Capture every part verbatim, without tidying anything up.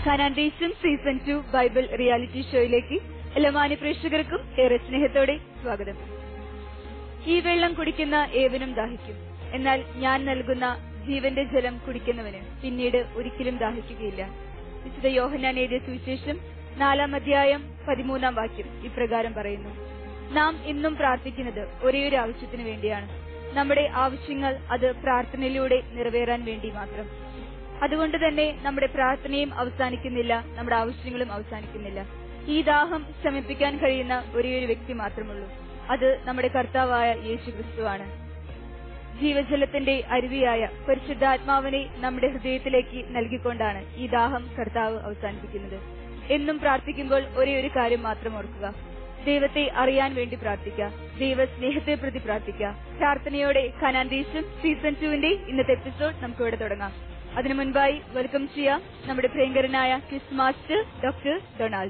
Canaan season two Bible reality ഷോയിലേക്ക് എല്ലാ മാന്യ പ്രേക്ഷകർക്കും ഏറെ സ്നേഹത്തോടെ സ്വാഗതം. ഈ വെള്ളം കുടിക്കുന്ന ഏവനും ദാഹിക്കും, എന്നാൽ ഞാൻ നൽകുന്ന ജീവന്റെ ജലം കുടിക്കുന്നവന് പിന്നീട് ഒരിക്കലും ദാഹിക്കുകയില്ല. വിശുദ്ധ യോഹന്നാൻ എഴുതിയ സുവിശേഷം നാലാം അധ്യായം പതിമൂന്നാം വാക്യം ഇപ്രകാരം പറയുന്നു: നാം ഇന്നും പ്രാർത്ഥിക്കുന്നത് ഒരേയൊരു ആവശ്യത്തിന് വേണ്ടിയാണ്. നമ്മുടെ ആവശ്യങ്ങൾ അത് പ്രാർത്ഥനയിലൂടെ നിറവേറാൻ വേണ്ടി മാത്രം. അതുകൊണ്ട് തന്നെ നമ്മുടെ പ്രാർത്ഥനയും അവസാനിക്കുന്നില്ല, നമ്മുടെ ആവശ്യങ്ങളും അവസാനിക്കുന്നില്ല. ഈ ദാഹം ശമിപ്പിക്കാൻ കഴിയുന്ന ഒരേയൊരു വ്യക്തി മാത്രമുള്ളൂ, അത് നമ്മുടെ കർത്താവായ യേശു ക്രിസ്തുവാണ്. ജീവജലത്തിന്റെ അരുവിയായ പരിശുദ്ധാത്മാവിനെ നമ്മുടെ ഹൃദയത്തിലേക്ക് നൽകിക്കൊണ്ടാണ് ഈ ദാഹം കർത്താവ് അവസാനിപ്പിക്കുന്നത്. എന്നും പ്രാർത്ഥിക്കുമ്പോൾ ഒരേ ഒരു കാര്യം മാത്രം ഓർക്കുക: ദൈവത്തെ അറിയാൻ വേണ്ടി പ്രാർത്ഥിക്കുക, ദൈവ സ്നേഹത്തെ പ്രതി പ്രാർത്ഥിക്കുക. പ്രാർത്ഥനയോടെ കാനാൻ ദേശം സീസൺ ടുവിന്റെ ഇന്നത്തെ എപ്പിസോഡ് നമുക്ക് ഇവിടെ തുടങ്ങാം. അതിനു മുൻപായി വെൽക്കം ചെയ്യാം നമ്മുടെ പ്രിയങ്കരനായ ക്വിസ് മാസ്റ്റർ ഡോക്ടർ ഡൊണാൾഡ്.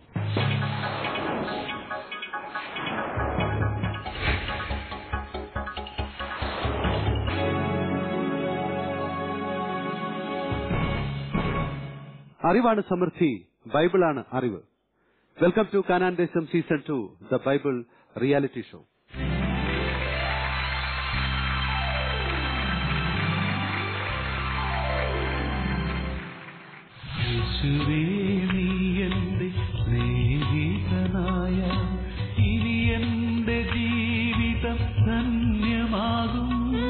അറിവാണ് സമൃദ്ധി, ബൈബിളാണ് അറിവ്. വെൽക്കം ടു കാനാൻ ദേശം season two, the Bible reality show. യേശുവേ, നീ എന്റെ സ്നേഹിതനായ ഇനി എന്റെ ജീവിതം ധന്യമാകും.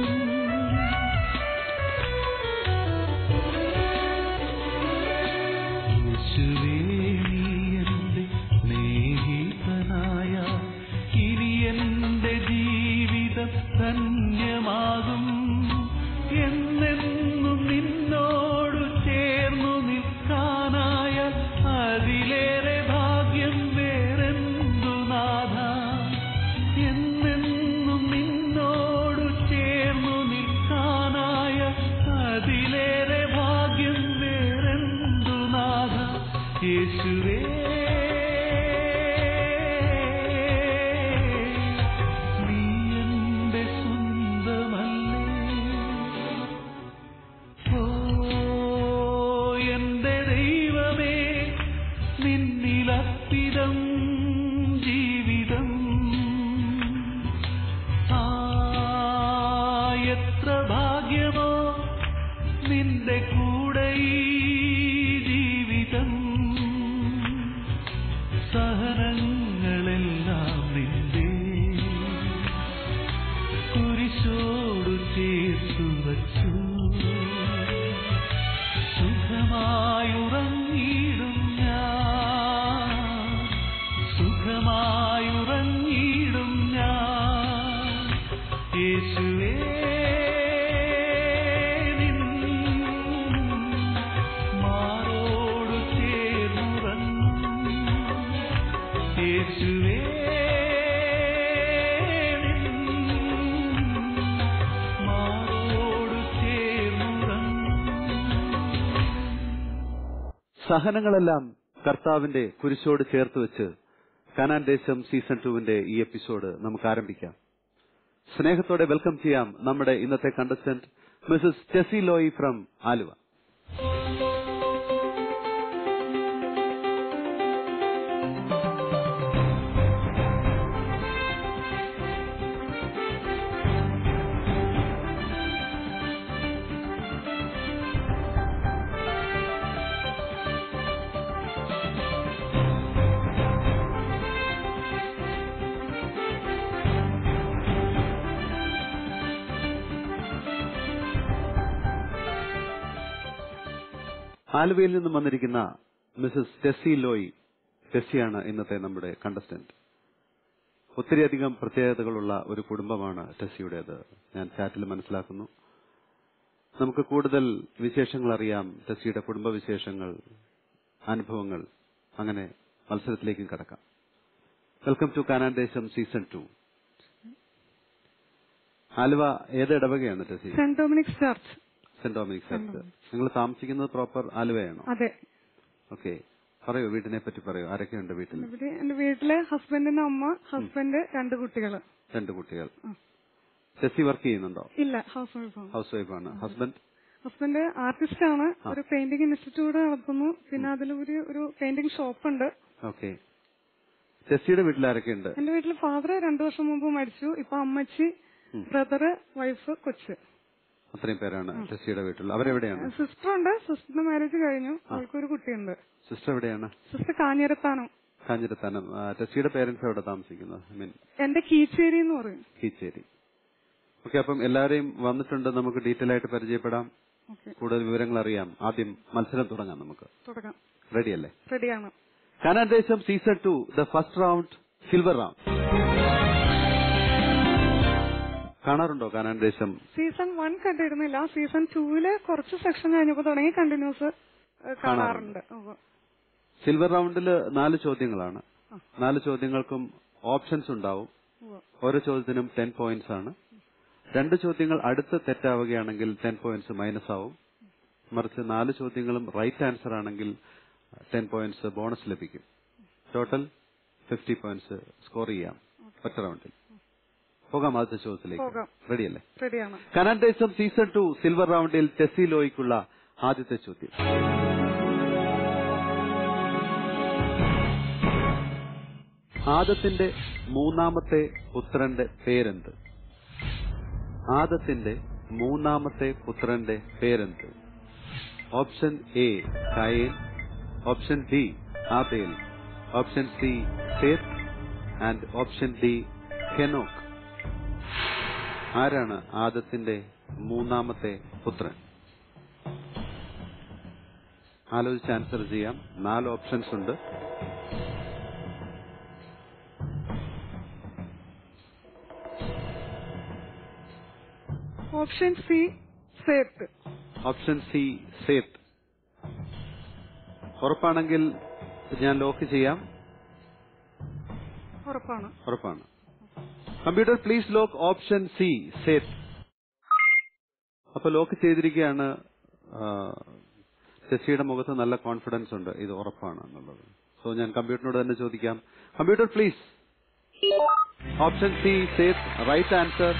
യേശുവേ, നീ എന്റെ സ്നേഹിതനായ ഇനി എന്റെ ജീവിതം ധന്യമാകും. എന്നെന്നും നിന്നോട് ചേർന്നു നിൽക്കാനായ അതിലേറെ ഭാഗ്യം വേറെന്തു നാഥ. എന്നെന്നും നിന്നോട് ചേർന്നു നിൽക്കാനായ അതിലേറെ ഭാഗ്യം വേറെന്തു നാഥ. യേശുവേ, നീ എന്റെ സ്വന്തമല്ലേ. ഓ എന്റെ ദൈവമേ, നിന്നിലർപ്പിതം ജീവിതം. ആ എത്ര ഭാഗ്യമോ നിന്റെ കൂടെ ഈ ജീവിതം. സഹനങ്ങളെല്ലാം നിന്റെ കുരിശോടു ചേർത്തു വച്ചു. സുഖമായുറങ്ങിയിടും ഞാൻ, സുഖമായുറങ്ങിയിടും ഞാൻ. യേശുവേ, നിൻ മാറോടു ചേർന്നുറങ്ങും. യേശുവേ, നിൻ മാറോടു ചേർന്നുറങ്ങും. സഹനങ്ങളെല്ലാം കർത്താവിന്റെ കുരിശോട് ചേർത്ത് വെച്ച് കാനാൻ ദേശം സീസൺ ടുവിന്റെ ഈ എപ്പിസോഡ് നമുക്ക് ആരംഭിക്കാം. സ്നേഹത്തോടെ വെൽക്കം ചെയ്യാം നമ്മുടെ ഇന്നത്തെ contestant Mrs Tessy Loy from Aluva. ആലുവയിൽ നിന്നും വന്നിരിക്കുന്ന മിസസ് ടെസി ലോയി. ടെസിയാണ് ഇന്നത്തെ നമ്മുടെ കണ്ടസ്റ്റന്റ്. ഒത്തിരിയധികം പ്രത്യേകതകളുള്ള ഒരു കുടുംബമാണ് ടെസിയുടേത്, ഞാൻ ചാറ്റിൽ മനസ്സിലാക്കുന്നു. നമുക്ക് കൂടുതൽ വിശേഷങ്ങൾ അറിയാം, ടെസിയുടെ കുടുംബവിശേഷങ്ങൾ, അനുഭവങ്ങൾ. അങ്ങനെ മത്സരത്തിലേക്കും കടക്കാം. വെൽക്കം ടു കാനാൻ ദേശം സീസൺ ടു. ആലുവ ഏത് ഇടവകയാണ് Tessy? Saint Dominic's Church. Saint Dominic's Church. നിങ്ങൾ താമസിക്കുന്നത് പ്രോപ്പർ ആലുവയാണോ? അതെ. ഓക്കെ, പറയൂ, വീട്ടിനെ പറ്റി പറയൂ. ആരൊക്കെയുണ്ട് വീട്ടിൽ? എന്റെ വീട്ടില് ഹസ്ബൻഡിന്റെ അമ്മ, ഹസ്ബൻഡ്, രണ്ട് കുട്ടികൾ. രണ്ട് കുട്ടികൾ. ടെസി വർക്ക് ചെയ്യുന്നുണ്ടോ? ഇല്ല, ഹൗസ് വൈഫാണ്. ഹൗസ് വൈഫാണ്. ഹസ്ബൻഡ് ഹസ്ബൻഡ് ആർട്ടിസ്റ്റ് ആണ്. ഒരു പെയിന്റിംഗ് ഇൻസ്റ്റിറ്റ്യൂട്ട് നടത്തുന്നു. പിന്നെ അതിലൊരു ഒരു പെയിന്റിംഗ് ഷോപ്പ് ഉണ്ട്. ഓക്കെ. ടെസ്സിയുടെ വീട്ടിൽ ആരൊക്കെയുണ്ട്? എന്റെ വീട്ടിൽ ഫാദർ രണ്ടു വർഷം മുമ്പ് മരിച്ചു. ഇപ്പൊ അമ്മച്ചി, ബ്രദറ്, വൈഫ്, കൊച്ച്. അത്രയും പേരാണ് ടെസ്സിയുടെ വീട്ടിൽ. അവരെവിടെയാണ്? സിസ്റ്റർ ഉണ്ട്. സിസ്റ്ററിന്റെ മാരേജ് കഴിഞ്ഞു. അവൾക്കൊരു കുട്ടിയുണ്ട്. സിസ്റ്റർ എവിടെയാണ്? സിസ്റ്റർ കാഞ്ഞിരത്താനം. കാഞ്ഞിരത്താനം. ടെസ്സിയുടെ പേരൻസ് എവിടെ താമസിക്കുന്നത്? ഐ മീൻ എന്റെ കീച്ചേരി എന്ന് പറയും. കീച്ചേരി. ഓക്കെ. അപ്പം എല്ലാവരെയും വന്നിട്ടുണ്ട്. നമുക്ക് ഡീറ്റെയിൽ ആയിട്ട് പരിചയപ്പെടാം, കൂടുതൽ വിവരങ്ങൾ അറിയാം. ആദ്യം മത്സരം തുടങ്ങാം. നമുക്ക് തുടങ്ങാം. റെഡിയല്ലേ? റെഡിയാണ്. കാനാൻ ദേശം season two, the first round, silver round. കാണാറുണ്ടോ കാനാൻ ദേശം? സീസൺ വൺ കണ്ടിരുന്നില്ല. സീസൺ ടൂവില് കുറച്ച് സെക്ഷൻ കഴിഞ്ഞപ്പോ തുടങ്ങി കണ്ടിന്യൂസ് കാണാറുണ്ട്. സിൽവർ റൗണ്ടില് നാല് ചോദ്യങ്ങളാണ്. നാല് ചോദ്യങ്ങൾക്കും ഓപ്ഷൻസ് ഉണ്ടാവും. ഓരോ ചോദ്യത്തിനും ടെൻ പോയിന്റ്സ് ആണ്. രണ്ട് ചോദ്യങ്ങൾ അടുത്ത് തെറ്റാവുകയാണെങ്കിൽ ടെൻ പോയിന്റ്സ് മൈനസ് ആവും. മറിച്ച് നാല് ചോദ്യങ്ങളും റൈറ്റ് ആൻസർ ആണെങ്കിൽ ടെൻ പോയിന്റ്സ് ബോണസ് ലഭിക്കും. ടോട്ടൽ ഫിഫ്റ്റി പോയിന്റ്സ് സ്കോർ ചെയ്യാം ഒറ്റ റൗണ്ടിൽ. പോകാം ആദ്യത്തെ ചോദ്യത്തിലേക്ക്. റെഡിയല്ലേ? റെഡിയാണ്. കാനാൻ ദേശം സീസൺ ടു സിൽവർ റൗണ്ടിൽ ടെസ്സി ലോയ്ക്കുള്ള ആദ്യത്തെ ചോദ്യം. ആദത്തിന്റെ മൂന്നാമത്തെ പുത്രന്റെ പേരെന്ത്? ആദത്തിന്റെ മൂന്നാമത്തെ പുത്രന്റെ പേരെന്ത്? Option A Cain, option B Abel, option C Seth and option D Enoch. ആരാണ് ആദത്തിന്റെ മൂന്നാമത്തെ പുത്രൻ? ആലോചിച്ച് ആൻസർ ചെയ്യാം. നാല് ഓപ്ഷൻസ് ഉണ്ട്. Option C Seth. Option C Seth. ഉറപ്പാണെങ്കിൽ ഞാൻ ലോക്ക് ചെയ്യാം. ഉറപ്പാണ്. ഉറപ്പാണ്. Computer please lock option C Seth. അപ്പൊ ലോക്ക് ചെയ്തിരിക്കുകയാണ്. ടെസ്സിയുടെ മുഖത്ത് നല്ല കോൺഫിഡൻസ് ഉണ്ട്, ഇത് ഉറപ്പാണ് എന്നുള്ളത്. സോ ഞാൻ കമ്പ്യൂട്ടറിനോട് തന്നെ ചോദിക്കാം. Computer please. Option C Seth right answer.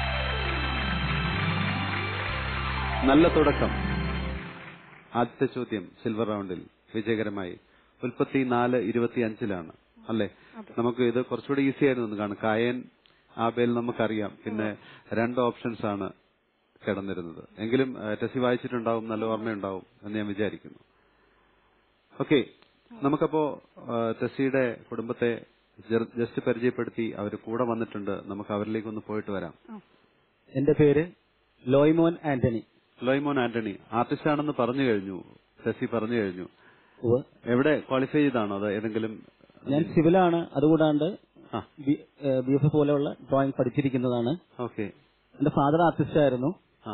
നല്ല തുടക്കം. ആദ്യത്തെ ചോദ്യം സിൽവർ റൗണ്ടിൽ വിജയകരമായി. ഉൽപ്പത്തി നാല് ഇരുപത്തി അഞ്ചിലാണ് അല്ലെ? നമുക്ക് ഇത് കുറച്ചുകൂടി ഈസി ആയിരുന്നു കാണും. കായൻ ആബേൽ നമുക്കറിയാം. പിന്നെ രണ്ട് ഓപ്ഷൻസ് ആണ് കിടന്നിരുന്നത്. എങ്കിലും ടെസ്സി വായിച്ചിട്ടുണ്ടാവും, നല്ല ഓർമ്മയുണ്ടാവും എന്ന് ഞാൻ വിചാരിക്കുന്നു. ഓക്കെ, നമുക്കപ്പോ ടെസ്സിയുടെ കുടുംബത്തെ ജസ്റ്റ് പരിചയപ്പെടുത്തി അവർ കൂടെ വന്നിട്ടുണ്ട്. നമുക്ക് അവരിലേക്ക് ഒന്ന് പോയിട്ട് വരാം. എന്റെ പേര് ലോയ്മോൻ ആന്റണി. ലോയ്മോൻ ആന്റണി ആർട്ടിസ്റ്റ് ആണെന്ന് പറഞ്ഞു കഴിഞ്ഞു, ടെസ്സി പറഞ്ഞു കഴിഞ്ഞു. എവിടെ ക്വാളിഫൈ ചെയ്താണോ അത് ഏതെങ്കിലും? ഞാൻ സിവിലാണ്. അതുകൂടാണ്ട് ബി എഫ് പോലെയുള്ള ഡ്രോയിങ് പഠിച്ചിരിക്കുന്നതാണ്. ഓക്കെ. എന്റെ ഫാദർ ആർട്ടിസ്റ്റ് ആയിരുന്നു.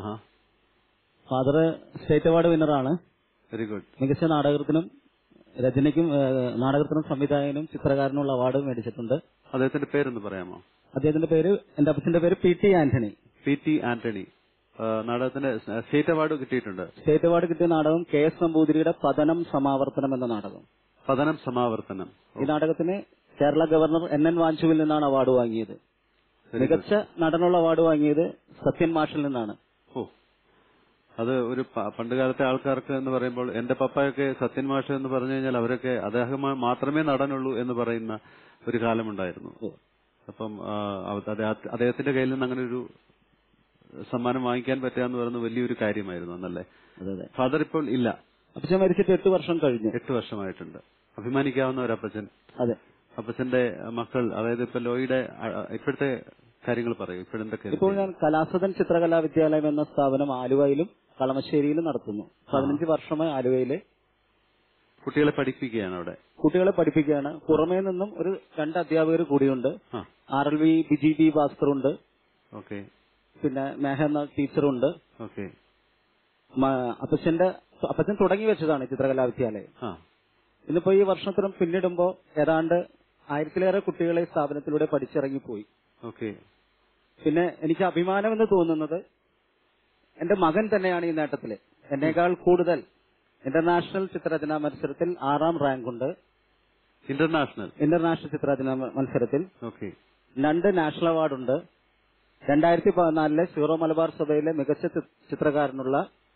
ഫാദർ സ്റ്റേറ്റ് അവാർഡ് വിന്നറാണ്. Very good. മികച്ച നാടകത്തിനും രചനയ്ക്കും നാടകത്തിനും സംവിധായകനും ചിത്രകാരനുള്ള അവാർഡ് മേടിച്ചിട്ടുണ്ട്. അദ്ദേഹത്തിന്റെ പേരൊന്ന് പറയാമോ? അദ്ദേഹത്തിന്റെ പേര്, എന്റെ അപ്പച്ചന്റെ പേര് P T Antony. P T Antony. നാടകത്തിന് സ്റ്റേറ്റ് അവാർഡ് കിട്ടിയിട്ടുണ്ട്. സ്റ്റേറ്റ് അവാർഡ് കിട്ടിയ നാടകം കെ എസ് നമ്പൂതിരിയുടെ പതനം സമാവർത്തനം എന്ന നാടകം. പതനം സമാവർത്തനം. ഈ നാടകത്തിന് കേരള ഗവർണർ എൻ എൻ വാഞ്ചുവിൽ നിന്നാണ് അവാർഡ് വാങ്ങിയത്. മികച്ച നടനുള്ള അവാർഡ് വാങ്ങിയത് സത്യൻ മാഷിൽ നിന്നാണ്. ഓ, അത് ഒരു പണ്ടുകാലത്തെ ആൾക്കാർക്ക് എന്ന് പറയുമ്പോൾ, എന്റെ പപ്പായൊക്കെ സത്യൻ മാഷ് എന്ന് പറഞ്ഞു കഴിഞ്ഞാൽ അവരൊക്കെ അദ്ദേഹം മാത്രമേ നടനുള്ളൂ എന്ന് പറയുന്ന ഒരു കാലമുണ്ടായിരുന്നു. അപ്പം അദ്ദേഹത്തിന്റെ കയ്യിൽ നിന്ന് അങ്ങനെ ഒരു സമ്മാനം വാങ്ങിക്കാൻ പറ്റുക എന്ന് പറയുന്നത് വലിയൊരു കാര്യമായിരുന്നു എന്നല്ലേ? ഫാദർ ഇപ്പോൾ ഇല്ല. അപ്പച്ചൻ മരിച്ചിട്ട് എട്ട് വർഷം കഴിഞ്ഞു. എട്ട് വർഷമായിട്ടുണ്ട്. അഭിമാനിക്കാവുന്ന ഒരു അപ്പച്ചൻ. അതെ. അപ്പച്ചന്റെ മക്കൾ, അതായത് ഇപ്പൊ ലോയുടെ ഇപ്പോഴത്തെ കാര്യങ്ങൾ പറയും. ഇപ്പോഴെന്തൊക്കെ? ഇപ്പോൾ ഞാൻ കലാസദൻ ചിത്രകലാ വിദ്യാലയം എന്ന സ്ഥാപനം ആലുവയിലും കളമശ്ശേരിയിലും നടത്തുന്നു. പതിനഞ്ച് വർഷമായി ആലുവയിലെ കുട്ടികളെ പഠിപ്പിക്കുകയാണ്. അവിടെ കുട്ടികളെ പഠിപ്പിക്കുകയാണ്. പുറമേ നിന്നും ഒരു രണ്ട് അധ്യാപകർ കൂടിയുണ്ട്. R L V Biji B ഭാസ്കറുണ്ട്. ഓക്കെ. പിന്നെ മേഹ എന്ന ടീച്ചറുണ്ട്. ഓക്കെ. അപ്പച്ചന്റെ അപ്പച്ചൻ തുടങ്ങി വെച്ചതാണ് ചിത്രകലാ വിദ്യാലയം. ഇന്നിപ്പോ ഈ വർഷത്തിനും പിന്നിടുമ്പോ ഏതാണ്ട് ആയിരത്തിലേറെ കുട്ടികളെ സ്ഥാപനത്തിലൂടെ പഠിച്ചിറങ്ങിപ്പോയി. ഓക്കെ. പിന്നെ എനിക്ക് അഭിമാനമെന്ന് തോന്നുന്നത് എന്റെ മകൻ തന്നെയാണ് ഈ നേട്ടത്തില്. എന്നേക്കാൾ കൂടുതൽ ഇന്റർനാഷണൽ ചിത്രരചനാ മത്സരത്തിൽ ആറാം റാങ്ക് ഉണ്ട്. ഇന്റർനാഷണൽ ഇന്റർനാഷണൽ ചിത്രരചനാ മത്സരത്തിൽ ഓക്കെ. രണ്ട് നാഷണൽ അവാർഡുണ്ട്. രണ്ടായിരത്തി പതിനാലിലെ സീറോ മലബാർ സഭയിലെ മികച്ച ചിത്രകാരനുള്ള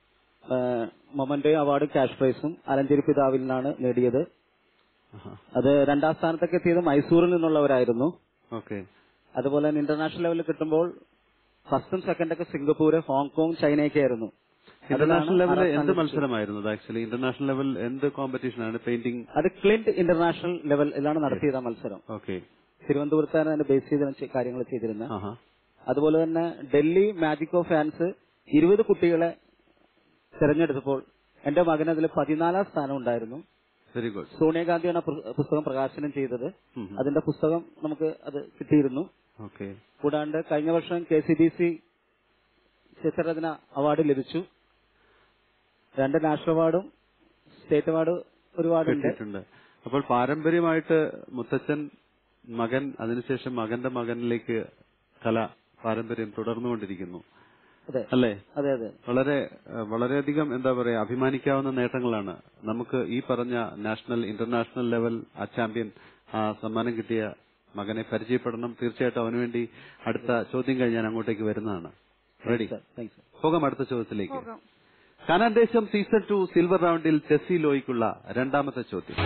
മൊമന്റോ അവാർഡ് ക്യാഷ് പ്രൈസും ആലഞ്ചേരി പിതാവിൽ നിന്നാണ് നേടിയത്. അത് രണ്ടാം സ്ഥാനത്തൊക്കെ എത്തിയത് മൈസൂരിൽ നിന്നുള്ളവരായിരുന്നു. ഓക്കെ. അതുപോലെ തന്നെ ഇന്റർനാഷണൽ ലെവലിൽ കിട്ടുമ്പോൾ ഫസ്റ്റും സെക്കൻഡ് ഒക്കെ സിംഗപ്പൂര്, ഹോങ്കോങ്, ചൈനയൊക്കെ ആയിരുന്നു. ഇന്റർനാഷണൽ ലെവൽ എന്ത് മത്സരമായിരുന്നു ആക്ച്വലി? ഇന്റർനാഷണൽ ലെവൽ എന്ത് കോമ്പറ്റീഷൻ ആണ്? പെയിന്റിംഗ്? അത് ക്ലിന്റ് ഇന്റർനാഷണൽ ലെവലിലാണ് നടത്തിയത് മത്സരം. ഓക്കെ. തിരുവനന്തപുരത്താണ് അതിന്റെ ബേസ് ചെയ്ത കാര്യങ്ങൾ ചെയ്തിരുന്നത്. അതുപോലെ തന്നെ ഡൽഹി മാജിക് ഓഫ് ഫാൻസ് ഇരുപത് കുട്ടികളെ തെരഞ്ഞെടുത്തപ്പോൾ എന്റെ മകൻ അതിൽ പതിനാലാം സ്ഥാനം ഉണ്ടായിരുന്നു. Very good. സോണിയാഗാന്ധിയാണ് പുസ്തകം പ്രകാശനം ചെയ്തത്. അതിന്റെ പുസ്തകം നമുക്ക് അത് കിട്ടിയിരുന്നു. ഓക്കെ. കൂടാണ്ട് കഴിഞ്ഞ വർഷം കെ സി ബി സി ചിത്രരചന അവാർഡ് ലഭിച്ചു. രണ്ട് നാഷണൽ അവാർഡും സ്റ്റേറ്റ് അവാർഡ് ഒരുപാട് കിട്ടിയിട്ടുണ്ട്. അപ്പോൾ പാരമ്പര്യമായിട്ട് മുത്തച്ഛൻ, മകൻ, അതിനുശേഷം മകന്റെ മകനിലേക്ക് കല പാരമ്പര്യം തുടർന്നുകൊണ്ടിരിക്കുന്നു അല്ലേ? അതെ അതെ. വളരെ വളരെയധികം എന്താ പറയാ അഭിമാനിക്കാവുന്ന നേട്ടങ്ങളാണ്. നമുക്ക് ഈ പറഞ്ഞ നാഷണൽ ഇന്റർനാഷണൽ ലെവൽ ആ ചാമ്പ്യൻ ആ സമ്മാനം കിട്ടിയ മകനെ പരിചയപ്പെടണം. തീർച്ചയായിട്ടും അവനുവേണ്ടി അടുത്ത ചോദ്യം കഴിഞ്ഞ് ഞാൻ അങ്ങോട്ടേക്ക് വരുന്നതാണ്. റെഡി? പോകാം അടുത്ത ചോദ്യത്തിലേക്ക്. കാനാൻ ദേശം സീസൺ ടു സിൽവർ റൗണ്ടിൽ ടെസ്സി ലോയ്ക്കുള്ള രണ്ടാമത്തെ ചോദ്യം.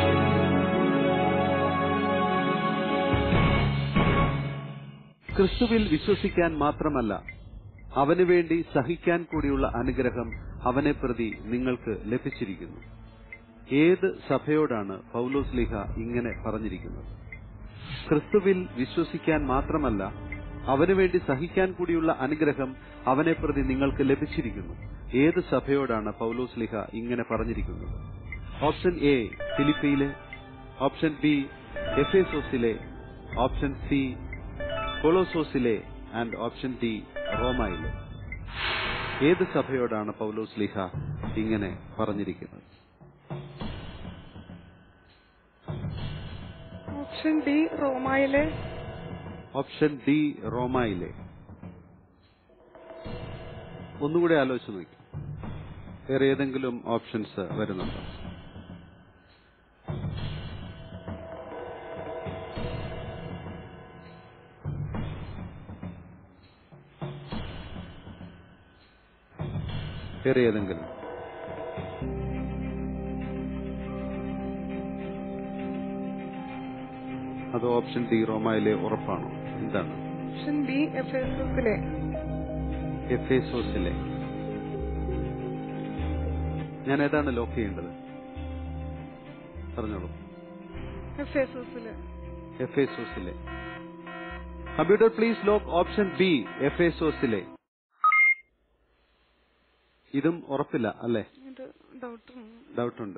ക്രിസ്തുവിൽ വിശ്വസിക്കാൻ മാത്രമല്ല അവനു വേണ്ടി സഹിക്കാൻ കൂടിയുള്ള അനുഗ്രഹം അവനെ പ്രതി നിങ്ങൾക്ക് ലഭിച്ചിരിക്കുന്നു. ഏത് സഭയോടാണ് പൗലോസ്ലീഹ ഇങ്ങനെ പറഞ്ഞിരിക്കുന്നത്? ക്രിസ്തുവിൽ വിശ്വസിക്കാൻ മാത്രമല്ല അവനു വേണ്ടി സഹിക്കാൻ കൂടിയുള്ള അനുഗ്രഹം അവനെ പ്രതി നിങ്ങൾക്ക് ലഭിച്ചിരിക്കുന്നു. ഏത് സഭയോടാണ് പൗലോസ്ലീഹ ഇങ്ങനെ പറഞ്ഞിരിക്കുന്നത്? ഓപ്ഷൻ എ ഫിലിപ്പിയിലെ, ഓപ്ഷൻ ബി എഫേസോസിലെ, ഓപ്ഷൻ സി കൊളോസോസിലെ ആൻഡ് ഓപ്ഷൻ ഡി റോമയിലെ. ഏത് സഭയോടാണ് പൗലോസ്ലീഹ ഇങ്ങനെ പറഞ്ഞിരിക്കുന്നത്? ഓപ്ഷൻ ഡി റോമയിലെ. ഓപ്ഷൻ ഡി റോമയിലെ. ഒന്നുകൂടെ ആലോചിച്ച് നോക്കി. വേറെ ഏതെങ്കിലും ഓപ്ഷൻസ് വരുന്നുണ്ടോ? വേറെ ഏതെങ്കിലും? അത് ഓപ്ഷൻ ഡി റോമയിലെ ഉറപ്പാണോ? എന്താണ്? ഓപ്ഷൻ ബി എഫേസോസിലെ. എഫേസോസിലെ. ഞാൻ ഏതാണ് ലോക്ക് ചെയ്യേണ്ടത്? പറഞ്ഞോളൂ. എഫേസോസിലെ. എഫേസോസിലെ. Computer please lock option B എഫേസോസിലെ. ഇതും ഉറപ്പില്ല അല്ലേ? ഡൗട്ടുണ്ട്.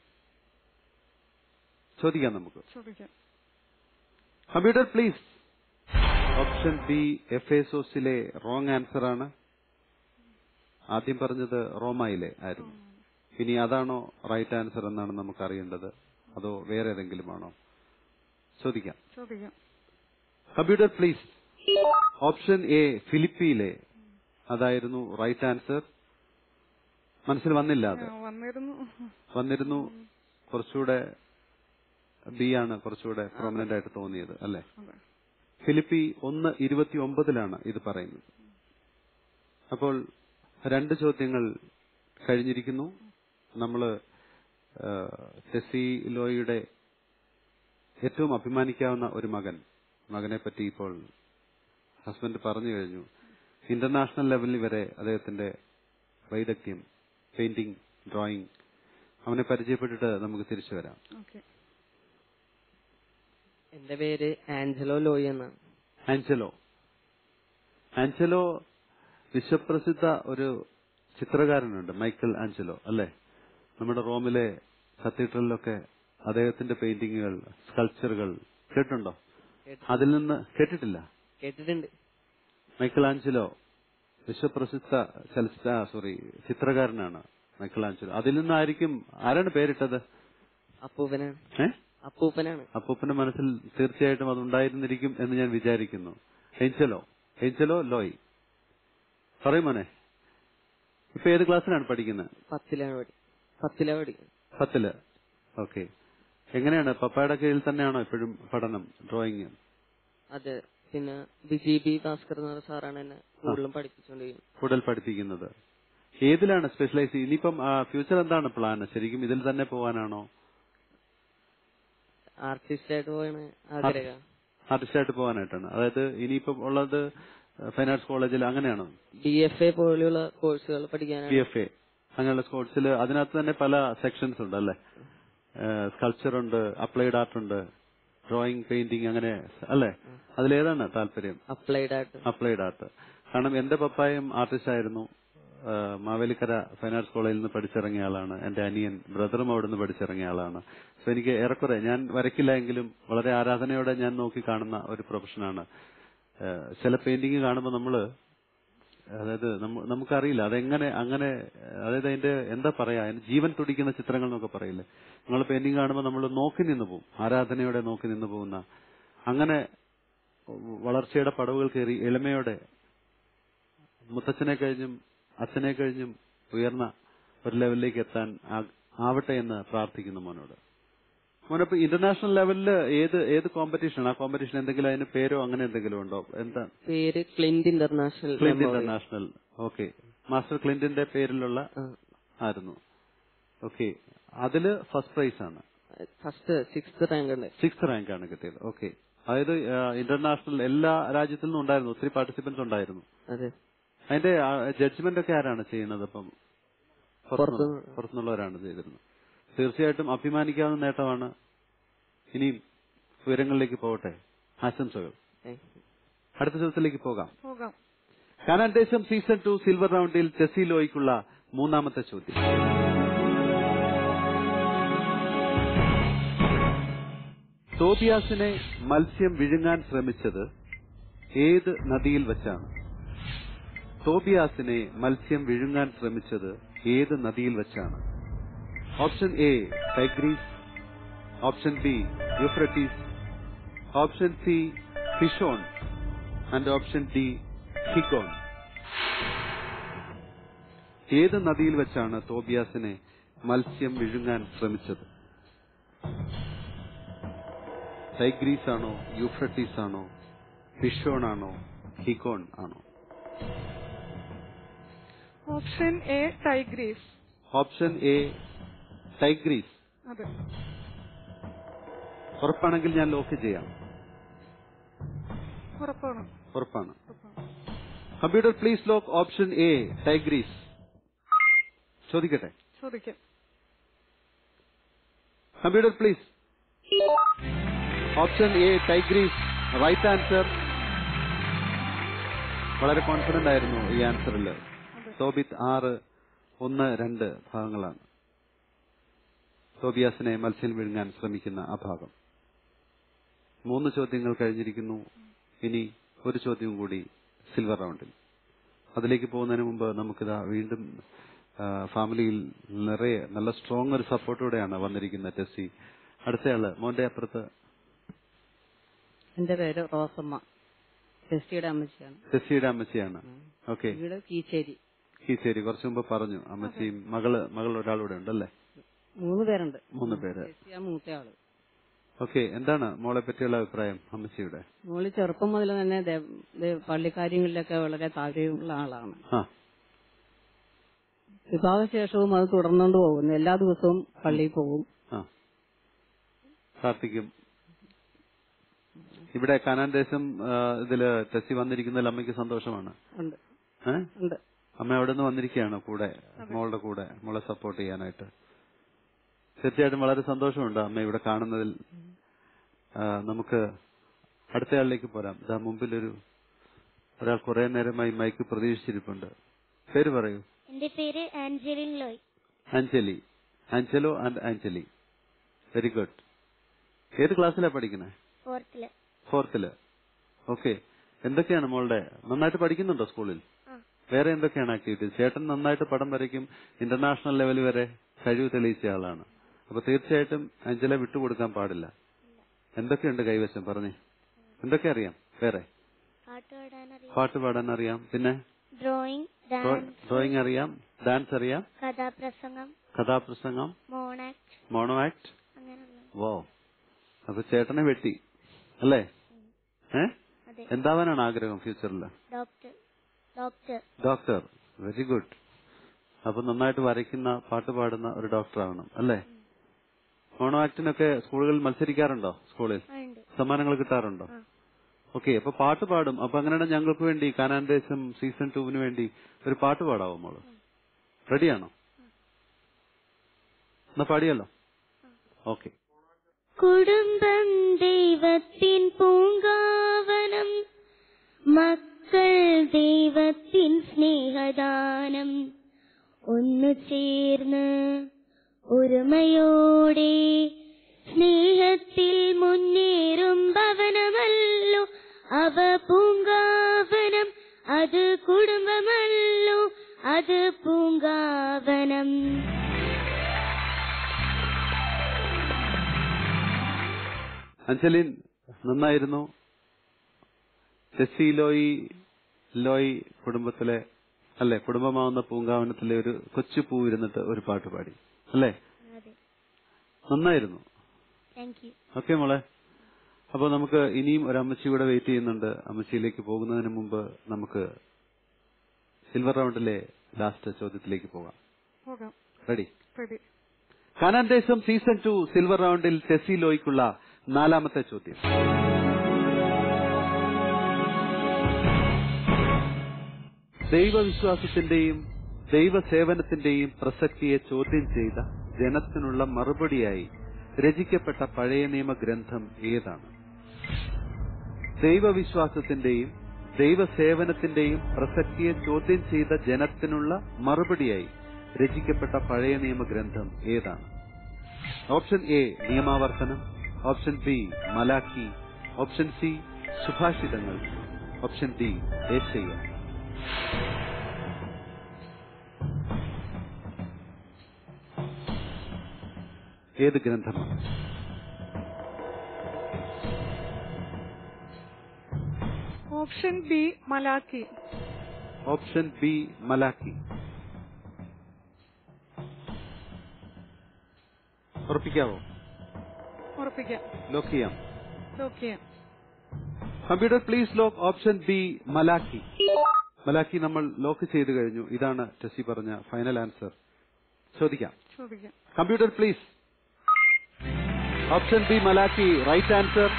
ചോദിക്കാം നമുക്ക്. Computer please. ഓപ്ഷൻ ബി എഫേസോസിലെ റോങ് ആൻസർ ആണ്. ആദ്യം പറഞ്ഞത് റോമയിലെ ആയിരുന്നു. ഇനി അതാണോ റൈറ്റ് ആൻസർ എന്നാണ് നമുക്ക് അറിയേണ്ടത്, അതോ വേറെ ഏതെങ്കിലും ആണോ? ചോദിക്കാം. Computer please. ഓപ്ഷൻ എ ഫിലിപ്പിയിലെ അതായിരുന്നു റൈറ്റ് ആൻസർ. മനസ്സിൽ വന്നില്ല? അത് വന്നിരുന്നു. കുറച്ചുകൂടെ ബി ആണ് കുറച്ചുകൂടെ പ്രൊമനന്റ് ആയിട്ട് തോന്നിയത് അല്ലെ? ഫിലിപ്പി ഒന്ന് ഇരുപത്തി ഒമ്പതിലാണ് ഇത് പറയുന്നത്. അപ്പോൾ രണ്ട് ചോദ്യങ്ങൾ കഴിഞ്ഞിരിക്കുന്നു. നമ്മള് ടെസ്സി ലോയുടെ ഏറ്റവും അഭിമാനിക്കാവുന്ന ഒരു മകൻ, മകനെ പറ്റി ഇപ്പോൾ ഹസ്ബൻഡ് പറഞ്ഞു കഴിഞ്ഞു. ഇന്റർനാഷണൽ ലെവലിൽ വരെ അദ്ദേഹത്തിന്റെ വൈദഗ്ധ്യം, പെയിന്റിംഗ്, ഡ്രോയിങ്, അവനെ പരിചയപ്പെട്ടിട്ട് നമുക്ക് തിരിച്ചു വരാം. എന്റെ പേര് ആഞ്ചലോ ലോയി എന്നാണ്. ആഞ്ചലോ. ആഞ്ചലോ വിശ്വപ്രസിദ്ധ ഒരു ചിത്രകാരനുണ്ട്, മൈക്കൽ ആഞ്ചലോ അല്ലെ? നമ്മുടെ റോമിലെ കത്തീഡ്രലിലൊക്കെ അദ്ദേഹത്തിന്റെ പെയിന്റിങ്ങുകൾ, സ്കൾപ്ചറുകൾ കേട്ടിട്ടുണ്ടോ? അതിൽ നിന്ന് കേട്ടിട്ടില്ല? കേട്ടിട്ടുണ്ട്. മൈക്കൽ ആഞ്ചലോ വിശ്വപ്രസിദ്ധ ചലച്ചിത്ര സോറി ചിത്രകാരനാണ് മൈക്കൽ ആഞ്ചലോ. അതിൽ നിന്നായിരിക്കും, ആരാണ് പേരിട്ടത്? അപ്പൂപ്പനാണ്. ഏ അപ്പൂപ്പനാണ്. അപ്പൂപ്പന്റെ മനസ്സിൽ തീർച്ചയായിട്ടും അതുണ്ടായിരുന്നിരിക്കും എന്ന് ഞാൻ വിചാരിക്കുന്നു. ഏഞ്ചലോ ഏഞ്ചലോ ലോയ്. പറയും മോനെ, ഇപ്പൊ ഏത് ക്ലാസ്സിലാണ് പഠിക്കുന്നത്? പത്തിലാണ് പത്തിലാ പഠിക്കുന്നത്. പത്തില്. ഓക്കെ. എങ്ങനെയാണ്, പപ്പായുടെ കീഴിൽ തന്നെയാണോ എപ്പോഴും പഠനം, ഡ്രോയിങ്? അതെ. പിന്നെ വിജി ബി ഭാസ്കർ എന്ന സാറാണ് എന്നെ കൂടുതലും പഠിപ്പിച്ചുകൊണ്ടിരിക്കുന്നത്. കൂടുതൽ പഠിപ്പിക്കുന്നത്. ഏതിലാണ് സ്പെഷ്യലൈസ് ചെയ്യുന്നത്? ഇനിയിപ്പം ഫ്യൂച്ചർ എന്താണ് പ്ലാൻ? ശരിക്കും ഇതിൽ തന്നെ പോകാനാണോ? ആർട്ടിസ്റ്റായിട്ട് പോയാണ് ആഗ്രഹം. ആർട്ടിസ്റ്റായിട്ട് പോകാനായിട്ടാണ്. അതായത് ഇനിയിപ്പം ഉള്ളത് ഫൈൻ ആർട്സ് കോളേജിൽ അങ്ങനെയാണോ? ഡി എഫ് എ പോലെയുള്ള കോഴ്സുകൾ പഠിക്കാനാണ്. ഡി എഫ് എ അങ്ങനെയുള്ള കോഴ്സിൽ അതിനകത്ത് തന്നെ പല സെക്ഷൻസ് ഉണ്ട് അല്ലേ? സ്കൾപ്ചർ ഉണ്ട്, അപ്ലൈഡ് ആർട്ട് ഉണ്ട്, ഡ്രോയിങ്, പെയിന്റിങ്, അങ്ങനെ അല്ലേ? അതിലേതാണ് താല്പര്യം? Applied art. Applied art. കാരണം എന്റെ പപ്പായും ആർട്ടിസ്റ്റ് ആയിരുന്നു. മാവേലിക്കര ഫൈൻ ആർട്സ് കോളേജിൽ നിന്ന് പഠിച്ചിറങ്ങിയ ആളാണ്. എന്റെ അനിയൻ ബ്രദറും അവിടെ നിന്ന് പഠിച്ചിറങ്ങിയ ആളാണ്. സോ എനിക്ക് ഏറെക്കുറെ, ഞാൻ വരയ്ക്കില്ല എങ്കിലും വളരെ ആരാധനയോടെ ഞാൻ നോക്കി കാണുന്ന ഒരു പ്രൊഫഷനാണ്. ചില പെയിന്റിങ് കാണുമ്പോൾ നമ്മള്, അതായത് നമുക്കറിയില്ല അതെങ്ങനെ അങ്ങനെ, അതായത് അതിന്റെ എന്താ പറയാ, അതിന് ജീവൻ തുടിക്കുന്ന ചിത്രങ്ങൾ എന്നൊക്കെ പറയില്ലേ, നിങ്ങൾ പെയിന്റിങ് കാണുമ്പോൾ നമ്മൾ നോക്കി നിന്ന് പോകും, ആരാധനയോടെ നോക്കി നിന്ന് പോകുന്ന, അങ്ങനെ വളർച്ചയുടെ പടവുകൾ കയറി എളിമയോടെ മുത്തച്ഛനെ കഴിഞ്ഞും അച്ഛനെ കഴിഞ്ഞും ഉയർന്ന ഒരു ലെവലിലേക്ക് എത്താൻ ആവട്ടെ എന്ന് പ്രാർത്ഥിക്കുന്നു മോനോട്. മോനപ്പോ ഇന്റർനാഷണൽ ലെവലില് ഏത് ഏത് കോമ്പറ്റീഷൻ? ആ കോമ്പറ്റീഷൻ എന്തെങ്കിലും അതിന് പേരോ അങ്ങനെ എന്തെങ്കിലും ഉണ്ടോ? എന്താ പേര്? Clint international. Clint international. Okay. Master ക്ലിന്റിന്റെ പേരിലുള്ള ആയിരുന്നു. ഓക്കെ. അതില് ഫസ്റ്റ് പ്രൈസ് ആണ്. ഫസ്റ്റ് സിക്സ്ത് റാങ്ക് ഉണ്ട്. സിക്സ്ത് റാങ്ക് ആണ് കിട്ടിയത്. ഓക്കെ. അതായത് ഇന്റർനാഷണൽ എല്ലാ രാജ്യത്തു നിന്നും ഉണ്ടായിരുന്നു, ഒത്തിരി പാർട്ടിസിപ്പൻസ് ഉണ്ടായിരുന്നു. അതെ. അതിന്റെ ജഡ്ജ്മെന്റ് ഒക്കെ ആരാണ് ചെയ്യുന്നത്? അപ്പം പുറത്തുനിന്നുള്ളവരാണ് ചെയ്തിരുന്നത്. തീർച്ചയായിട്ടും അഭിമാനിക്കാവുന്ന നേട്ടമാണ്. ഇനിയും ഉയരങ്ങളിലേക്ക് പോകട്ടെ. ആശംസകൾ. അടുത്ത ദിവസത്തിലേക്ക് പോകാം. കാനാൻ ദേശം സീസൺ ടു സിൽവർ റൗണ്ടിൽ ടെസി ലോയ്ക്കുള്ള മൂന്നാമത്തെ ചോദ്യം. തോബിയാസിനെ മത്സ്യം വിഴുങ്ങാൻ ശ്രമിച്ചത് ഏത് നദിയിൽ വെച്ചാണ്? തോബിയാസിനെ മത്സ്യം വിഴുങ്ങാൻ ശ്രമിച്ചത് ഏത് നദിയിൽ വെച്ചാണ്? Option A Tigris, option B Euphrates, option C Pishon and option D ഹിക്കോൺ. ഏത് നദിയിൽ വെച്ചാണ് തോബിയാസിനെ മത്സ്യം വിഴുങ്ങാൻ ശ്രമിച്ചത്? ടൈഗ്രീസ് ആണോ, യൂഫ്രട്ടീസ് ആണോ, ഫിഷോൺ ആണോ, ഹിക്കോൺ ആണോ? Option A Tigris. Option A Tigris. അതെ. ഉറപ്പാണെങ്കിൽ ഞാൻ ലോക്ക് ചെയ്യാം. ഉറപ്പാണ്. ഉറപ്പാണ്. Computer please lock option A Tigris. ചോദിക്കട്ടെ? ചോദിക്കാം. Computer please. Option A Tigris right answer. വളരെ കോൺഫിഡന്റ് ആയിരുന്നു ഈ ആൻസറിൽ. തോബിത്ത് ആറ് ഒന്ന് രണ്ട് ഭാഗങ്ങളാണ് തോബിയാസിനെ മത്സ്യം വിഴുങ്ങാൻ ശ്രമിക്കുന്ന ആ ഭാഗം. മൂന്ന് ചോദ്യങ്ങൾ കഴിഞ്ഞിരിക്കുന്നു. ഇനി ഒരു ചോദ്യം കൂടി സിൽവർ റൗണ്ടിൽ. അതിലേക്ക് പോകുന്നതിന് മുമ്പ് നമുക്കിതാ വീണ്ടും ഫാമിലിയിൽ നിറയെ നല്ല സ്ട്രോങ് ഒരു സപ്പോർട്ടോടെയാണ് വന്നിരിക്കുന്ന ടെസ്സി. അടുത്തയാള് മോന്റെ അപ്പുറത്ത്. എന്റെ പേര് റോസമ്മ. ടെസ്സിയുടെ അമ്മച്ചിയാണ്. ടെസ്സിയുടെ അമ്മച്ചിയാണ്. ഓക്കെ. ഇവിടെ കീച്ചേരി. കീച്ചേരി. കുറച്ചു മുമ്പ് പറഞ്ഞു അമ്മച്ചിയും മകള് മകൾ ഒരാളൂടെ ഉണ്ടല്ലേ? മൂന്ന് പേരുണ്ട്. മൂന്ന് പേര്. മൂത്തയാള്. ഓക്കെ. എന്താണ് മോളെ പറ്റിയുള്ള അഭിപ്രായം അമ്മച്ചിയുടെ? മോള് ചെറുപ്പം മുതൽ തന്നെ പള്ളിക്കാര്യങ്ങളിലൊക്കെ വളരെ താല്പര്യമുള്ള ആളാണ്. വിവാഹശേഷവും അത് തുടർന്നുകൊണ്ട് പോകുന്നു. എല്ലാ ദിവസവും പള്ളിയിൽ പോകും, പ്രാർത്ഥിക്കും. ഇവിടെ കാനാൻ ദേശം ഇതില് ടെസ്സി വന്നിരിക്കുന്നതിൽ അമ്മയ്ക്ക് സന്തോഷമാണ്. അമ്മ അവിടെ നിന്ന് വന്നിരിക്കുകയാണ് കൂടെ, മോളുടെ കൂടെ, മോളെ സപ്പോർട്ട് ചെയ്യാനായിട്ട്. തീർച്ചയായിട്ടും വളരെ സന്തോഷമുണ്ട് അമ്മ ഇവിടെ കാണുന്നതിൽ. നമുക്ക് അടുത്തയാളിലേക്ക് പോരാം. ഇതാ മുമ്പിലൊരു ഒരാൾ കുറെ നേരമായി മൈക്ക് പ്രതീക്ഷിച്ചിരിപ്പുണ്ട്. പേര് പറയൂ. എന്റെ പേര് Angeline Loy. Anjali. Angelo and Anjali. Very good. ഏത് ക്ലാസ്സിലാണ് പഠിക്കുന്നത്? ഫോർത്തില്. ഫോർത്തില്. ഓക്കെ. എന്തൊക്കെയാണ് മോളുടെ, നന്നായിട്ട് പഠിക്കുന്നുണ്ടോ സ്കൂളിൽ? വേറെ എന്തൊക്കെയാണ് ആക്ടിവിറ്റീസ്? ചേട്ടൻ നന്നായിട്ട് പടം വരയ്ക്കും, ഇന്റർനാഷണൽ ലെവൽ വരെ കഴിവ് തെളിയിച്ച ആളാണ്. അപ്പൊ തീർച്ചയായിട്ടും അഞ്ചല വിട്ടുകൊടുക്കാൻ പാടില്ല. എന്തൊക്കെയുണ്ട് കൈവശം പറഞ്ഞേ? എന്തൊക്കെ അറിയാം? വേറെ പാട്ട് പാടാൻ അറിയാം, പിന്നെ ഡ്രോയിങ് ഡ്രോയിങ് അറിയാം, ഡാൻസ് അറിയാം, കഥാപ്രസംഗം കഥാപ്രസംഗം മോണോ ആക്ട്. വോ, അപ്പൊ ചേട്ടനെ വെട്ടി അല്ലേ? ഏ എന്താവാനാണ് ആഗ്രഹം ഫ്യൂച്ചറിൽ? ഡോക്ടർ. ഡോക്ടർ. Very good. അപ്പൊ നന്നായിട്ട് വരയ്ക്കുന്ന പാട്ട് പാടുന്ന ഒരു ഡോക്ടറാവണം അല്ലേ? മോണോ ആക്ടിനൊക്കെ സ്കൂളുകളിൽ മത്സരിക്കാറുണ്ടോ? സ്കൂളിൽ സമ്മാനങ്ങൾ കിട്ടാറുണ്ടോ? ഓക്കെ, അപ്പൊ പാട്ട് പാടും. അപ്പൊ അങ്ങനെയാണ് ഞങ്ങൾക്ക് വേണ്ടി കാനാൻ ദേശം സീസൺ ടൂവിന് വേണ്ടി ഒരു പാട്ട് പാടാവോ മോള്? റെഡിയാണോ? എന്നാ പാടിയല്ലോ. ഓക്കെ. കുടുംബം ദൈവത്തിൻ പൂങ്കാവനം, മക്കൾ ദൈവത്തിൻ സ്നേഹദാനം. ഒന്നു ചേർന്ന് ഒരുമയോടെ സ്നേഹത്തിൽ മുന്നേറും ഭവനമല്ലോ അവ പൂങ്കാവനം. അത് കുടുംബമല്ലോ അത് പൂങ്കാവനം. അഞ്ജലിൻ നന്നായിരുന്നു. ടെസ്സി ലോയി ലോയി കുടുംബത്തിലെ അല്ലെ കുടുംബമാവുന്ന പൂങ്കാവനത്തിലെ ഒരു കൊച്ചു പൂ ഇരുന്നിട്ട് ഒരു പാട്ട് പാടി അല്ലേ? നന്നായിരുന്നു. ഓക്കെ മോളെ. അപ്പൊ നമുക്ക് ഇനിയും ഒരു അമ്മച്ചി കൂടെ വെയിറ്റ് ചെയ്യുന്നുണ്ട്. അമ്മച്ചിയിലേക്ക് പോകുന്നതിന് മുമ്പ് നമുക്ക് സിൽവർ റൗണ്ടിലെ ലാസ്റ്റ് ചോദ്യത്തിലേക്ക് പോകാം. റെഡി? കാനാൻ ദേശം സീസൺ ടു സിൽവർ റൗണ്ടിൽ ടെസ്സി ലോയ്ക്കുള്ള നാലാമത്തെ ചോദ്യം. ദൈവവിശ്വാസത്തിന്റെയും ദൈവസേവനത്തിന്റെയും പ്രസക്തിയെ ചോദ്യം ചെയ്ത ജനത്തിനുള്ള മറുപടിയായി രചിക്കപ്പെട്ട പഴയ നിയമ ഗ്രന്ഥം ഏതാണ്? ദൈവവിശ്വാസത്തിന്റെയും ദൈവസേവനത്തിന്റെയും പ്രസക്തിയെ ചോദ്യം ചെയ്ത ജനത്തിനുള്ള മറുപടിയായി രചിക്കപ്പെട്ട പഴയ നിയമ ഗ്രന്ഥം ഏതാണ്? ഓപ്ഷൻ എ നിയമാവർത്തനം, option B Malachi, option C സുഭാഷിതങ്ങൾ, ഓപ്ഷൻ ഡി യേശയ്യ. ഏത് ഗ്രന്ഥമാണ്? Option B Malachi. Option B Malachi. ഉറപ്പിക്കാവോ? ഉറപ്പിക്കാം. ലോക്ക് ചെയ്യാം. ലോക്ക് ചെയ്യാം. Computer please lock option B Malachi. Malachi നമ്മൾ ലോക്ക് ചെയ്തു കഴിഞ്ഞു. ഇതാണ് ടെസ്സി പറഞ്ഞ ഫൈനൽ ആൻസർ. ചോദിക്കാം. ചോദിക്കാം. Computer please. Option B Malachi right answer.